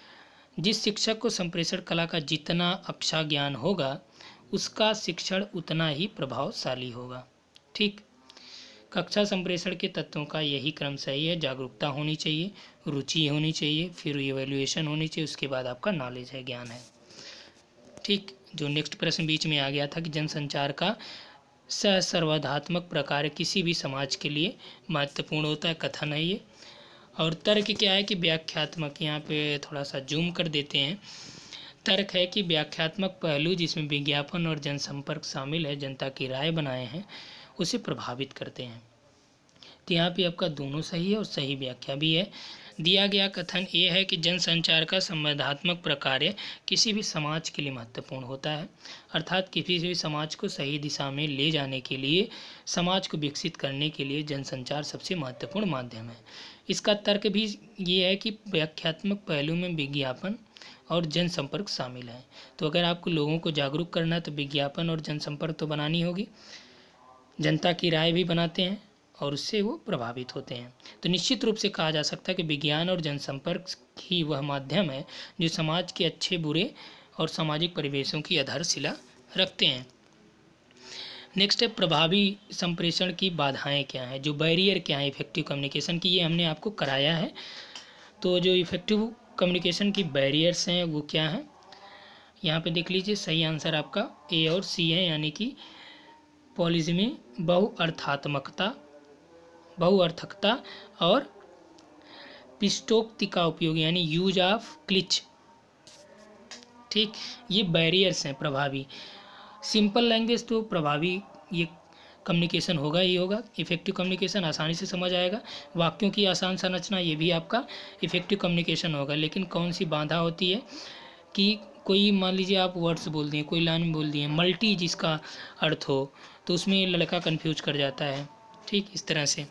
जिस शिक्षक को संप्रेषण कला का जितना अच्छा ज्ञान होगा उसका शिक्षण उतना ही प्रभावशाली होगा। ठीक, कक्षा संप्रेषण के तत्वों का यही क्रम सही है। जागरूकता होनी चाहिए, रुचि होनी चाहिए, फिर इवैल्यूएशन होनी चाहिए, उसके बाद आपका नॉलेज है, ज्ञान है। ठीक, जो नेक्स्ट प्रश्न बीच में आ गया था कि जनसंचार का सहसंबंधात्मक प्रकार किसी भी समाज के लिए महत्वपूर्ण होता है, कथन है ये। और तर्क क्या है कि व्याख्यात्मक, यहाँ पे थोड़ा सा जूम कर देते हैं। तर्क है कि व्याख्यात्मक पहलू जिसमें विज्ञापन और जनसंपर्क शामिल है, जनता की राय बनाए हैं, उसे प्रभावित करते हैं। तो यहाँ पे आपका दोनों सही है और सही व्याख्या भी है। दिया गया कथन ये है कि जनसंचार का संबंधात्मक प्रकार्य किसी भी समाज के लिए महत्वपूर्ण होता है, अर्थात किसी भी समाज को सही दिशा में ले जाने के लिए, समाज को विकसित करने के लिए जनसंचार सबसे महत्वपूर्ण माध्यम है। इसका तर्क भी ये है कि व्याख्यात्मक पहलू में विज्ञापन और जनसंपर्क शामिल है। तो अगर आपको लोगों को जागरूक करना है तो विज्ञापन और जनसंपर्क तो बनानी होगी। जनता की राय भी बनाते हैं और उससे वो प्रभावित होते हैं। तो निश्चित रूप से कहा जा सकता है कि विज्ञान और जनसंपर्क ही वह माध्यम है जो समाज के अच्छे बुरे और सामाजिक परिवेशों की आधारशिला रखते हैं। नेक्स्ट है प्रभावी संप्रेषण की बाधाएं क्या हैं, जो बैरियर क्या है इफेक्टिव कम्युनिकेशन की, ये हमने आपको कराया है। तो जो इफेक्टिव कम्युनिकेशन की बैरियर्स हैं वो क्या हैं, यहाँ पे देख लीजिए। सही आंसर आपका ए और सी है, यानी कि पॉलिज्मी, बहुअर्थात्मकता बहुअर्थकता और पिष्टोक्ति का उपयोग यानी यूज ऑफ क्लिच। ठीक, ये बैरियर्स हैं प्रभावी। सिंपल लैंग्वेज तो प्रभावी ये कम्युनिकेशन होगा ही होगा। इफेक्टिव कम्युनिकेशन आसानी से समझ आएगा, वाक्यों की आसान संरचना ये भी आपका इफेक्टिव कम्युनिकेशन होगा। लेकिन कौन सी बाधा होती है कि कोई मान लीजिए आप वर्ड्स बोल दिए, कोई लाइन बोल दिए मल्टी जिसका अर्थ हो, तो उसमें लड़का कंफ्यूज कर जाता है। ठीक, इस तरह से।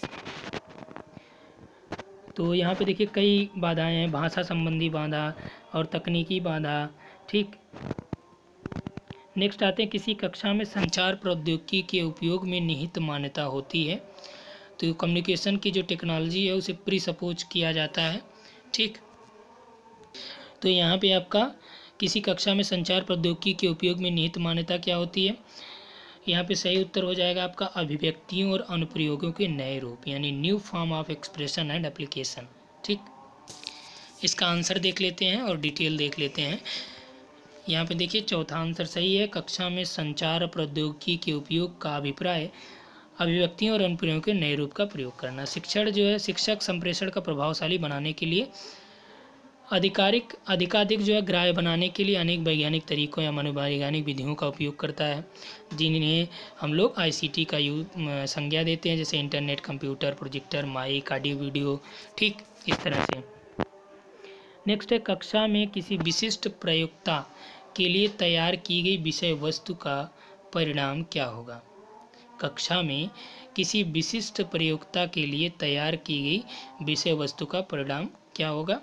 तो यहाँ पे देखिए कई बाधाएं हैं, भाषा संबंधी बाधा और तकनीकी बाधा। ठीक, नेक्स्ट आते हैं, किसी कक्षा में संचार प्रौद्योगिकी के उपयोग में निहित मान्यता होती है। तो कम्युनिकेशन की जो टेक्नोलॉजी है उसे प्री सपोज किया जाता है। ठीक, तो यहाँ पे आपका किसी कक्षा में संचार प्रौद्योगिकी के उपयोग में निहित मान्यता क्या होती है, यहाँ पे सही उत्तर हो जाएगा आपका अभिव्यक्तियों और अनुप्रयोगों के नए रूप, यानी new form of expression and application. ठीक, इसका आंसर देख लेते हैं और डिटेल देख लेते हैं। यहाँ पे देखिए चौथा आंसर सही है, कक्षा में संचार प्रौद्योगिकी के उपयोग का अभिप्राय अभिव्यक्तियों और अनुप्रयोगों के नए रूप का प्रयोग करना। शिक्षण जो है शिक्षक संप्रेषण का प्रभावशाली बनाने के लिए आधिकारिक अधिकाधिक जो है ग्राह्य बनाने के लिए अनेक वैज्ञानिक तरीकों या मनोवैज्ञानिक विधियों का उपयोग करता है, जिन्हें हम लोग आईसीटी का यूज संज्ञा देते हैं, जैसे internet, computer, projector, mic, audio video. ठीक, इस तरह से। नेक्स्ट है, कक्षा में किसी विशिष्ट प्रयोक्ता के लिए तैयार की गई विषय वस्तु का परिणाम क्या होगा। कक्षा में किसी विशिष्ट प्रयोक्ता के लिए तैयार की गई विषय वस्तु का परिणाम क्या होगा।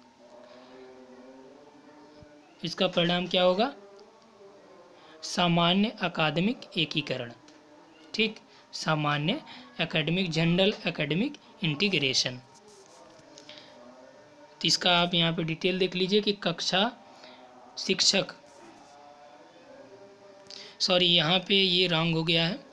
इसका परिणाम क्या होगा, सामान्य अकादमिक एकीकरण। ठीक, सामान्य एकेडमिक जनरल एकेडमिक इंटीग्रेशन। तो इसका आप यहाँ पे डिटेल देख लीजिए कि कक्षा शिक्षक, सॉरी यहाँ पे ये रॉन्ग हो गया है,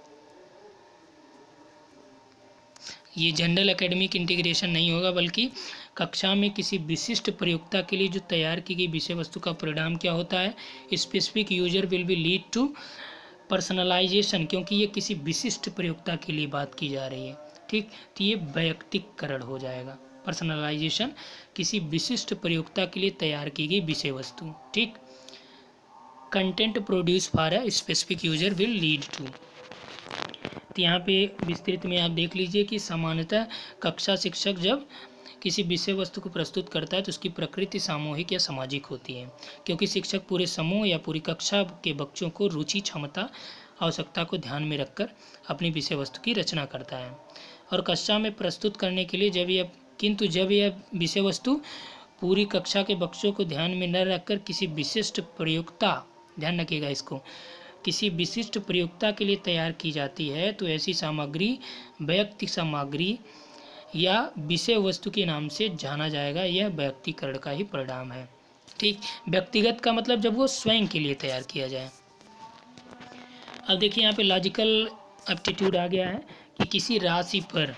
ये जनरल एकेडमिक इंटीग्रेशन नहीं होगा, बल्कि कक्षा में किसी विशिष्ट प्रयोक्ता के लिए जो तैयार की गई विषय वस्तु का परिणाम क्या होता है, specific user will be lead to personalisation, क्योंकि ये किसी विशिष्ट प्रयोक्ता के लिए बात की जा रही है। ठीक, तो ये वैयक्तिकरण हो जाएगा। पर्सनलाइजेशन किसी विशिष्ट प्रयोक्ता के लिए तैयार की गई विषय वस्तु। ठीक, content produce for a specific user will lead to. तो यहाँ पे विस्तृत में आप देख लीजिए कि सामान्यतः कक्षा शिक्षक जब किसी विषय वस्तु को प्रस्तुत करता है तो उसकी प्रकृति सामूहिक या सामाजिक होती है, क्योंकि शिक्षक पूरे समूह या पूरी कक्षा के बच्चों को रुचि, क्षमता, आवश्यकता को ध्यान में रखकर अपनी विषय वस्तु की रचना करता है। और कक्षा में प्रस्तुत करने के लिए जब यह किंतु जब यह विषय वस्तु पूरी कक्षा के बच्चों को ध्यान में न रखकर किसी विशिष्ट प्रयोक्ता, ध्यान रखिएगा इसको, किसी विशिष्ट प्रयोक्ता के लिए तैयार की जाती है तो ऐसी सामग्री व्यक्ति सामग्री या विषय वस्तु के नाम से जाना जाएगा। यह व्यक्तिकरण का ही परिणाम है। ठीक, व्यक्तिगत का मतलब जब वो स्वयं के लिए तैयार किया जाए। अब देखिए यहाँ पे लॉजिकल एप्टीट्यूड आ गया है कि किसी राशि पर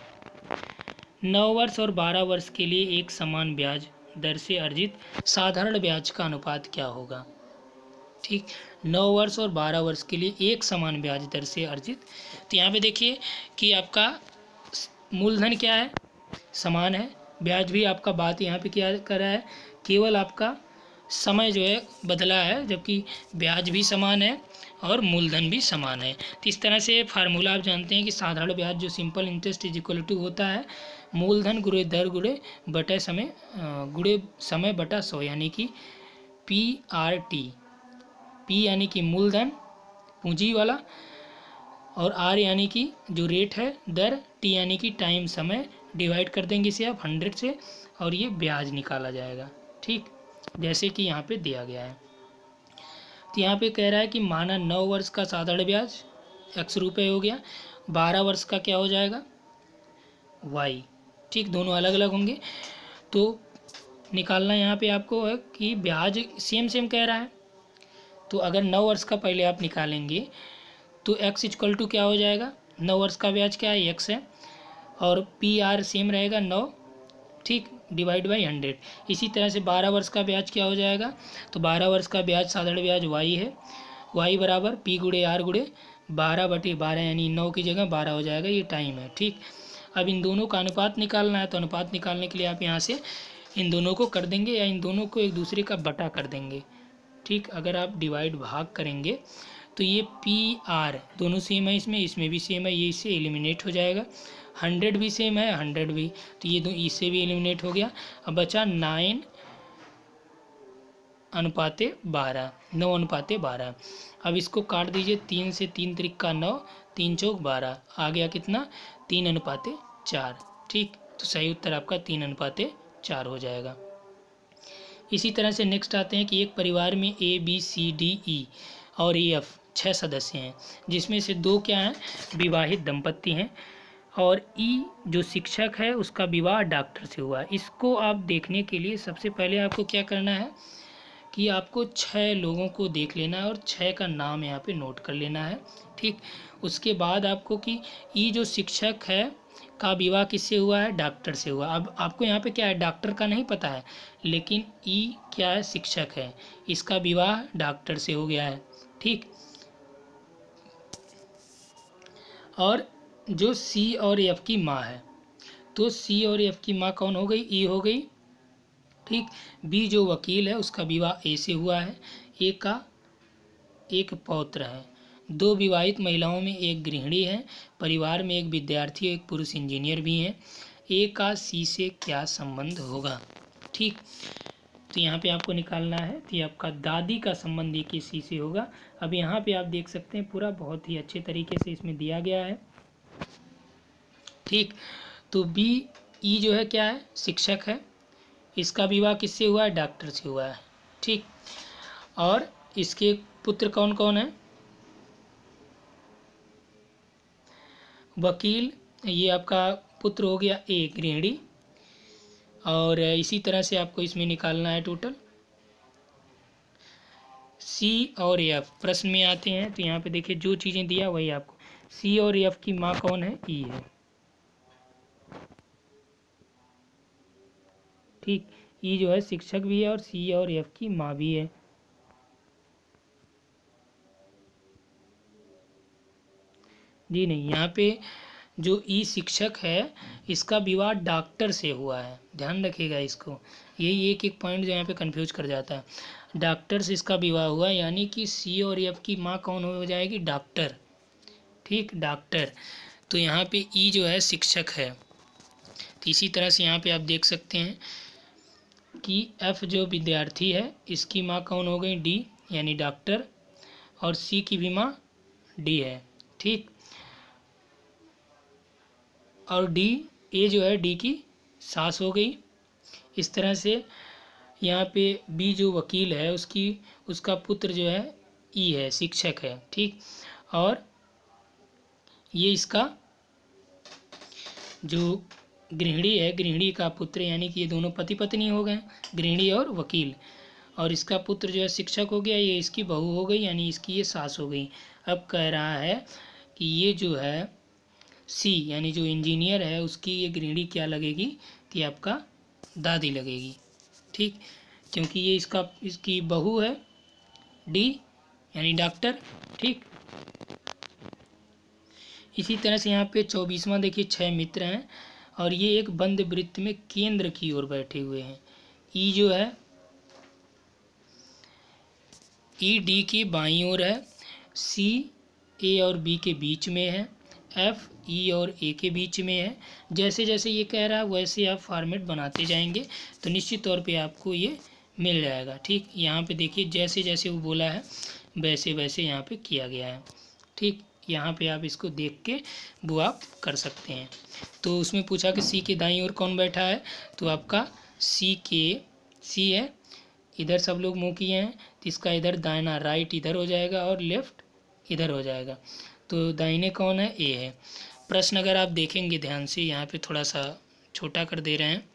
नौ वर्ष और बारह वर्ष के लिए एक समान ब्याज दर से अर्जित साधारण ब्याज का अनुपात क्या होगा। ठीक, नौ वर्ष और बारह वर्ष के लिए एक समान ब्याज दर से अर्जित, तो यहाँ पे देखिए कि आपका मूलधन क्या है, समान है, ब्याज भी आपका बात यहाँ पे क्या कर रहा है, केवल आपका समय जो है बदला है, जबकि ब्याज भी समान है और मूलधन भी समान है। तो इस तरह से फार्मूला आप जानते हैं कि साधारण ब्याज जो simple interest is equal to होता है मूलधन गुणे दर गुणे बटे समय गुणे समय बटा सौ, यानी कि पी आर टी। पी यानी कि मूलधन पूंजी वाला, और आर यानी कि जो रेट है दर, टी यानी कि टाइम समय, डिवाइड कर देंगे इसे आप हंड्रेड से और ये ब्याज निकाला जाएगा। ठीक, जैसे कि यहाँ पे दिया गया है। तो यहाँ पे कह रहा है कि माना नौ वर्ष का साधारण ब्याज एक्स रुपये हो गया, बारह वर्ष का क्या हो जाएगा वाई। ठीक, दोनों अलग अलग होंगे, तो निकालना यहाँ पे आपको है कि ब्याज सेम सेम कह रहा है, तो अगर नौ वर्ष का पहले आप निकालेंगे तो x इक्वल टू क्या हो जाएगा, नौ वर्ष का ब्याज क्या है x है, और पी आर सेम रहेगा नौ, ठीक, डिवाइड बाई हंड्रेड। इसी तरह से बारह वर्ष का ब्याज क्या हो जाएगा, तो बारह वर्ष का ब्याज साधारण ब्याज y है, y बराबर पी गुड़े आर गुड़े बारह बटे बारह, यानी नौ की जगह बारह हो जाएगा, ये टाइम है। ठीक, अब इन दोनों का अनुपात निकालना है, तो अनुपात निकालने के लिए आप यहाँ से इन दोनों को कर देंगे या इन दोनों को एक दूसरे का बटा कर देंगे। ठीक, अगर आप डिवाइड भाग करेंगे तो ये पी आर दोनों सेम है, इसमें इसमें भी सेम है, ये इससे एलिमिनेट हो जाएगा। हंड्रेड भी सेम है, हंड्रेड भी, तो ये दो इससे भी एलिमिनेट हो गया। अब बचा नाइन अनुपाते बारह, नौ अनुपाते बारह। अब इसको काट दीजिए, तीन से तीन त्रिक का नौ, तीन चौक बारह, आ गया कितना, तीन अनुपाते चार। ठीक, तो सही उत्तर आपका तीन अनुपाते चार हो जाएगा। इसी तरह से नेक्स्ट आते हैं कि एक परिवार में A B C D E और ई एफ छः सदस्य हैं, जिसमें से दो क्या हैं, विवाहित दंपत्ति हैं, और ई जो शिक्षक है उसका विवाह डॉक्टर से हुआ है। इसको आप देखने के लिए सबसे पहले आपको क्या करना है कि आपको छः लोगों को देख लेना है और छः का नाम यहाँ पे नोट कर लेना है। ठीक, उसके बाद आपको कि ई जो शिक्षक है का विवाह किससे हुआ है, डॉक्टर से हुआ। अब आपको यहाँ पे क्या है, डॉक्टर का नहीं पता है, लेकिन ई क्या है, शिक्षक है, इसका विवाह डॉक्टर से हो गया है। ठीक, और जो सी और एफ की माँ है, तो सी और एफ की माँ कौन हो गई, ई हो गई। ठीक, बी जो वकील है उसका विवाह ए से हुआ है, ए का एक पौत्र है। दो विवाहित महिलाओं में एक गृहिणी है, परिवार में एक विद्यार्थी एक पुरुष इंजीनियर भी हैं। ए का सी से क्या संबंध होगा। ठीक, तो यहाँ पे आपको निकालना है, तो ये आपका दादी का संबंध ए के सी से होगा। अब यहाँ पे आप देख सकते हैं पूरा बहुत ही अच्छे तरीके से इसमें दिया गया है। ठीक, तो बी ई जो है क्या है, शिक्षक है, इसका विवाह किससे हुआ है, डॉक्टर से हुआ है। ठीक, और इसके पुत्र कौन कौन है, वकील, ये आपका पुत्र हो गया ए गृहिणी। और इसी तरह से आपको इसमें निकालना है टोटल सी और एफ। प्रश्न में आते हैं तो यहाँ पे देखिए जो चीज़ें दिया वही आपको, सी और एफ की माँ कौन है, ई है। ठीक, ई जो है शिक्षक भी है और सी और एफ की माँ भी है। जी नहीं, यहाँ पे जो ई शिक्षक है इसका विवाह डॉक्टर से हुआ है, ध्यान रखिएगा इसको, यही एक एक पॉइंट जो यहाँ पे कंफ्यूज कर जाता है। डॉक्टर से इसका विवाह हुआ, यानी कि सी और एफ की माँ कौन हो जाएगी, डॉक्टर। ठीक, डॉक्टर, तो यहाँ पे ई जो है शिक्षक है। तो इसी तरह से यहाँ पे आप देख सकते हैं कि एफ जो विद्यार्थी है इसकी माँ कौन हो गई, डी, यानी डॉक्टर, और सी की भी माँ डी है। ठीक, और डी, ए जो है डी की सास हो गई। इस तरह से यहाँ पे बी जो वकील है उसकी उसका पुत्र जो है ई है, शिक्षक है। ठीक, और ये इसका जो गृहिणी है, गृहिणी का पुत्र, यानी कि ये दोनों पति पत्नी हो गए, गृहिणी और वकील, और इसका पुत्र जो है शिक्षक हो गया, ये इसकी बहू हो गई, यानी इसकी ये सास हो गई। अब कह रहा है कि ये जो है सी यानी जो इंजीनियर है उसकी ये गृहिणी क्या लगेगी, कि आपका दादी लगेगी। ठीक, क्योंकि ये इसका इसकी बहू है, डी यानी डॉक्टर। ठीक, इसी तरह से यहाँ पे चौबीसवां देखिए, छह मित्र हैं और ये एक बंद वृत्त में केंद्र की ओर बैठे हुए हैं। ई जो है, ई डी की बाईं ओर है, सी ए और बी के बीच में है, एफ ई और ए के बीच में है। जैसे जैसे ये कह रहा है वैसे आप फॉर्मेट बनाते जाएंगे तो निश्चित तौर पे आपको ये मिल जाएगा। ठीक, यहाँ पे देखिए जैसे जैसे वो बोला है वैसे वैसे यहाँ पे किया गया है। ठीक, यहाँ पे आप इसको देख के वो आप कर सकते हैं। तो उसमें पूछा कि सी के दाईं ओर कौन बैठा है, तो आपका सी के सी है, इधर सब लोग मुँह किए हैं तो इसका इधर दाहिना राइट इधर हो जाएगा और लेफ्ट इधर हो जाएगा। तो दाहिने कौन है, ए है। प्रश्न अगर आप देखेंगे ध्यान से, यहाँ पे थोड़ा सा छोटा कर दे रहे हैं,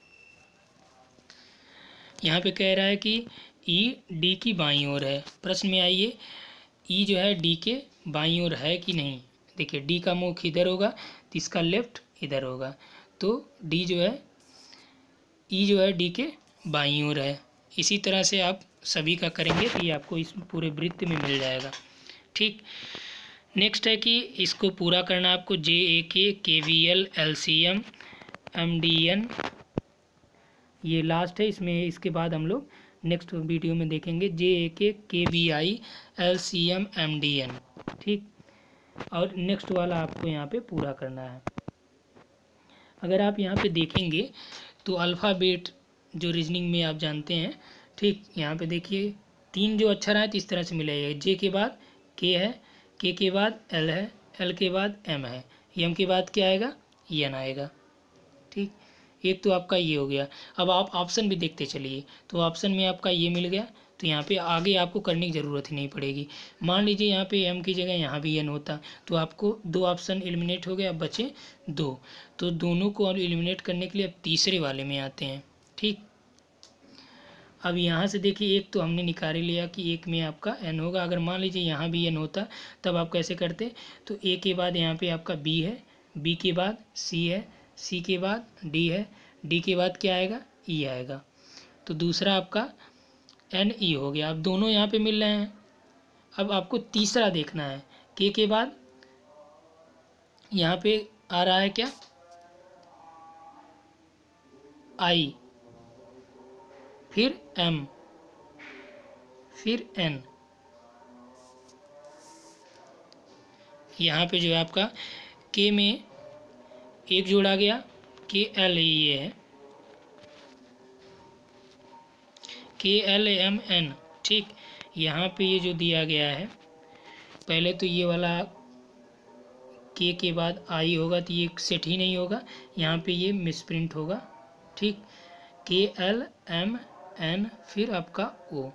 यहाँ पे कह रहा है कि ई डी की बाईं ओर है। प्रश्न में आइए, ई जो है डी के बाईं ओर है कि नहीं। देखिए डी का मुख इधर होगा तो इसका लेफ्ट इधर होगा, तो डी जो है ई जो है डी के बाईं ओर है। इसी तरह से आप सभी का करेंगे तो ये आपको इस पूरे वृत्त में मिल जाएगा। ठीक, नेक्स्ट है कि इसको पूरा करना आपको जे A K, K V L, L C M, M D N, ये लास्ट है। इसमें इसके बाद हम लोग नेक्स्ट वीडियो में देखेंगे। जे A K K B I L C M M D N, ठीक। और नेक्स्ट वाला आपको यहाँ पे पूरा करना है। अगर आप यहाँ पे देखेंगे तो अल्फ़ाबेट जो रीजनिंग में आप जानते हैं, ठीक। यहाँ पे देखिए तीन जो अक्षर हैं तो इस तरह से मिलेगा। जे के बाद के है, के के बाद एल है, एल के बाद एम है, एम के बाद क्या आएगा, एन आएगा, ठीक। एक तो आपका ये हो गया। अब आप ऑप्शन भी देखते चलिए, तो ऑप्शन में आपका ये मिल गया, तो यहाँ पे आगे आपको करने की ज़रूरत ही नहीं पड़ेगी। मान लीजिए यहाँ पे एम की जगह यहाँ भी एन होता, तो आपको दो ऑप्शन एलिमिनेट हो गए, अब बचे दो। तो दोनों को एलिमिनेट करने के लिए अब तीसरे वाले में आते हैं, ठीक। अब यहाँ से देखिए एक तो हमने निकाल लिया कि एक में आपका एन होगा। अगर मान लीजिए यहाँ भी एन होता तब आप कैसे करते, तो ए के बाद यहाँ पे आपका बी है, बी के बाद सी है, सी के बाद डी है, डी के बाद क्या आएगा, ई आएगा। तो दूसरा आपका एन ई हो गया। अब दोनों यहाँ पे मिल रहे हैं। अब आपको तीसरा देखना है, के के बाद यहाँ पे आ रहा है क्या, आई, फिर एम, फिर एन। यहाँ पे जो है आपका के में एक जोड़ा गया, के एल ये है, के एल एम एन, ठीक। यहाँ पे ये जो दिया गया है, पहले तो ये वाला के के बाद आई होगा तो ये सेट ही नहीं होगा, यहाँ पे ये मिसप्रिंट होगा, ठीक। के एल एम एन फिर आपका ओ,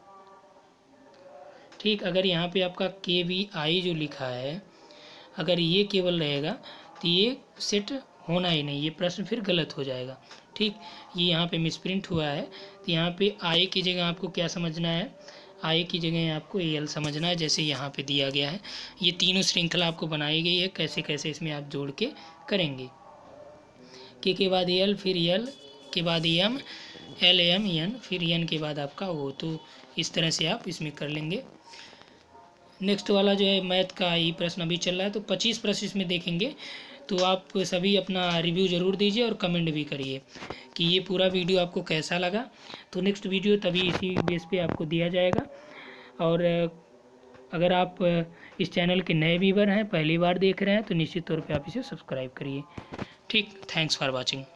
ठीक। अगर यहाँ पे आपका के वी आई जो लिखा है, अगर ये केवल रहेगा तो ये सेट होना ही नहीं, ये प्रश्न फिर गलत हो जाएगा, ठीक। ये यहाँ पे मिसप्रिंट हुआ है, तो यहाँ पे आई की जगह आपको क्या समझना है, आई की जगह आपको ए एल समझना है, जैसे यहाँ पे दिया गया है। ये तीनों श्रृंखला आपको बनाई गई है, कैसे कैसे इसमें आप जोड़ के करेंगे। के के बाद ए एल, फिर एल के बाद एम, एल एम एन, फिर एन के बाद आपका ओ। तो इस तरह से आप इसमें कर लेंगे। नेक्स्ट वाला जो है मैथ का ये प्रश्न अभी चल रहा है, तो पच्चीस प्रश्न इसमें देखेंगे। तो आप सभी अपना रिव्यू ज़रूर दीजिए और कमेंट भी करिए कि ये पूरा वीडियो आपको कैसा लगा। तो नेक्स्ट वीडियो तभी इसी बेस पे आपको दिया जाएगा। और अगर आप इस चैनल के नए व्यूअर हैं, पहली बार देख रहे हैं, तो निश्चित तौर पे आप इसे सब्सक्राइब करिए, ठीक। Thanks for watching.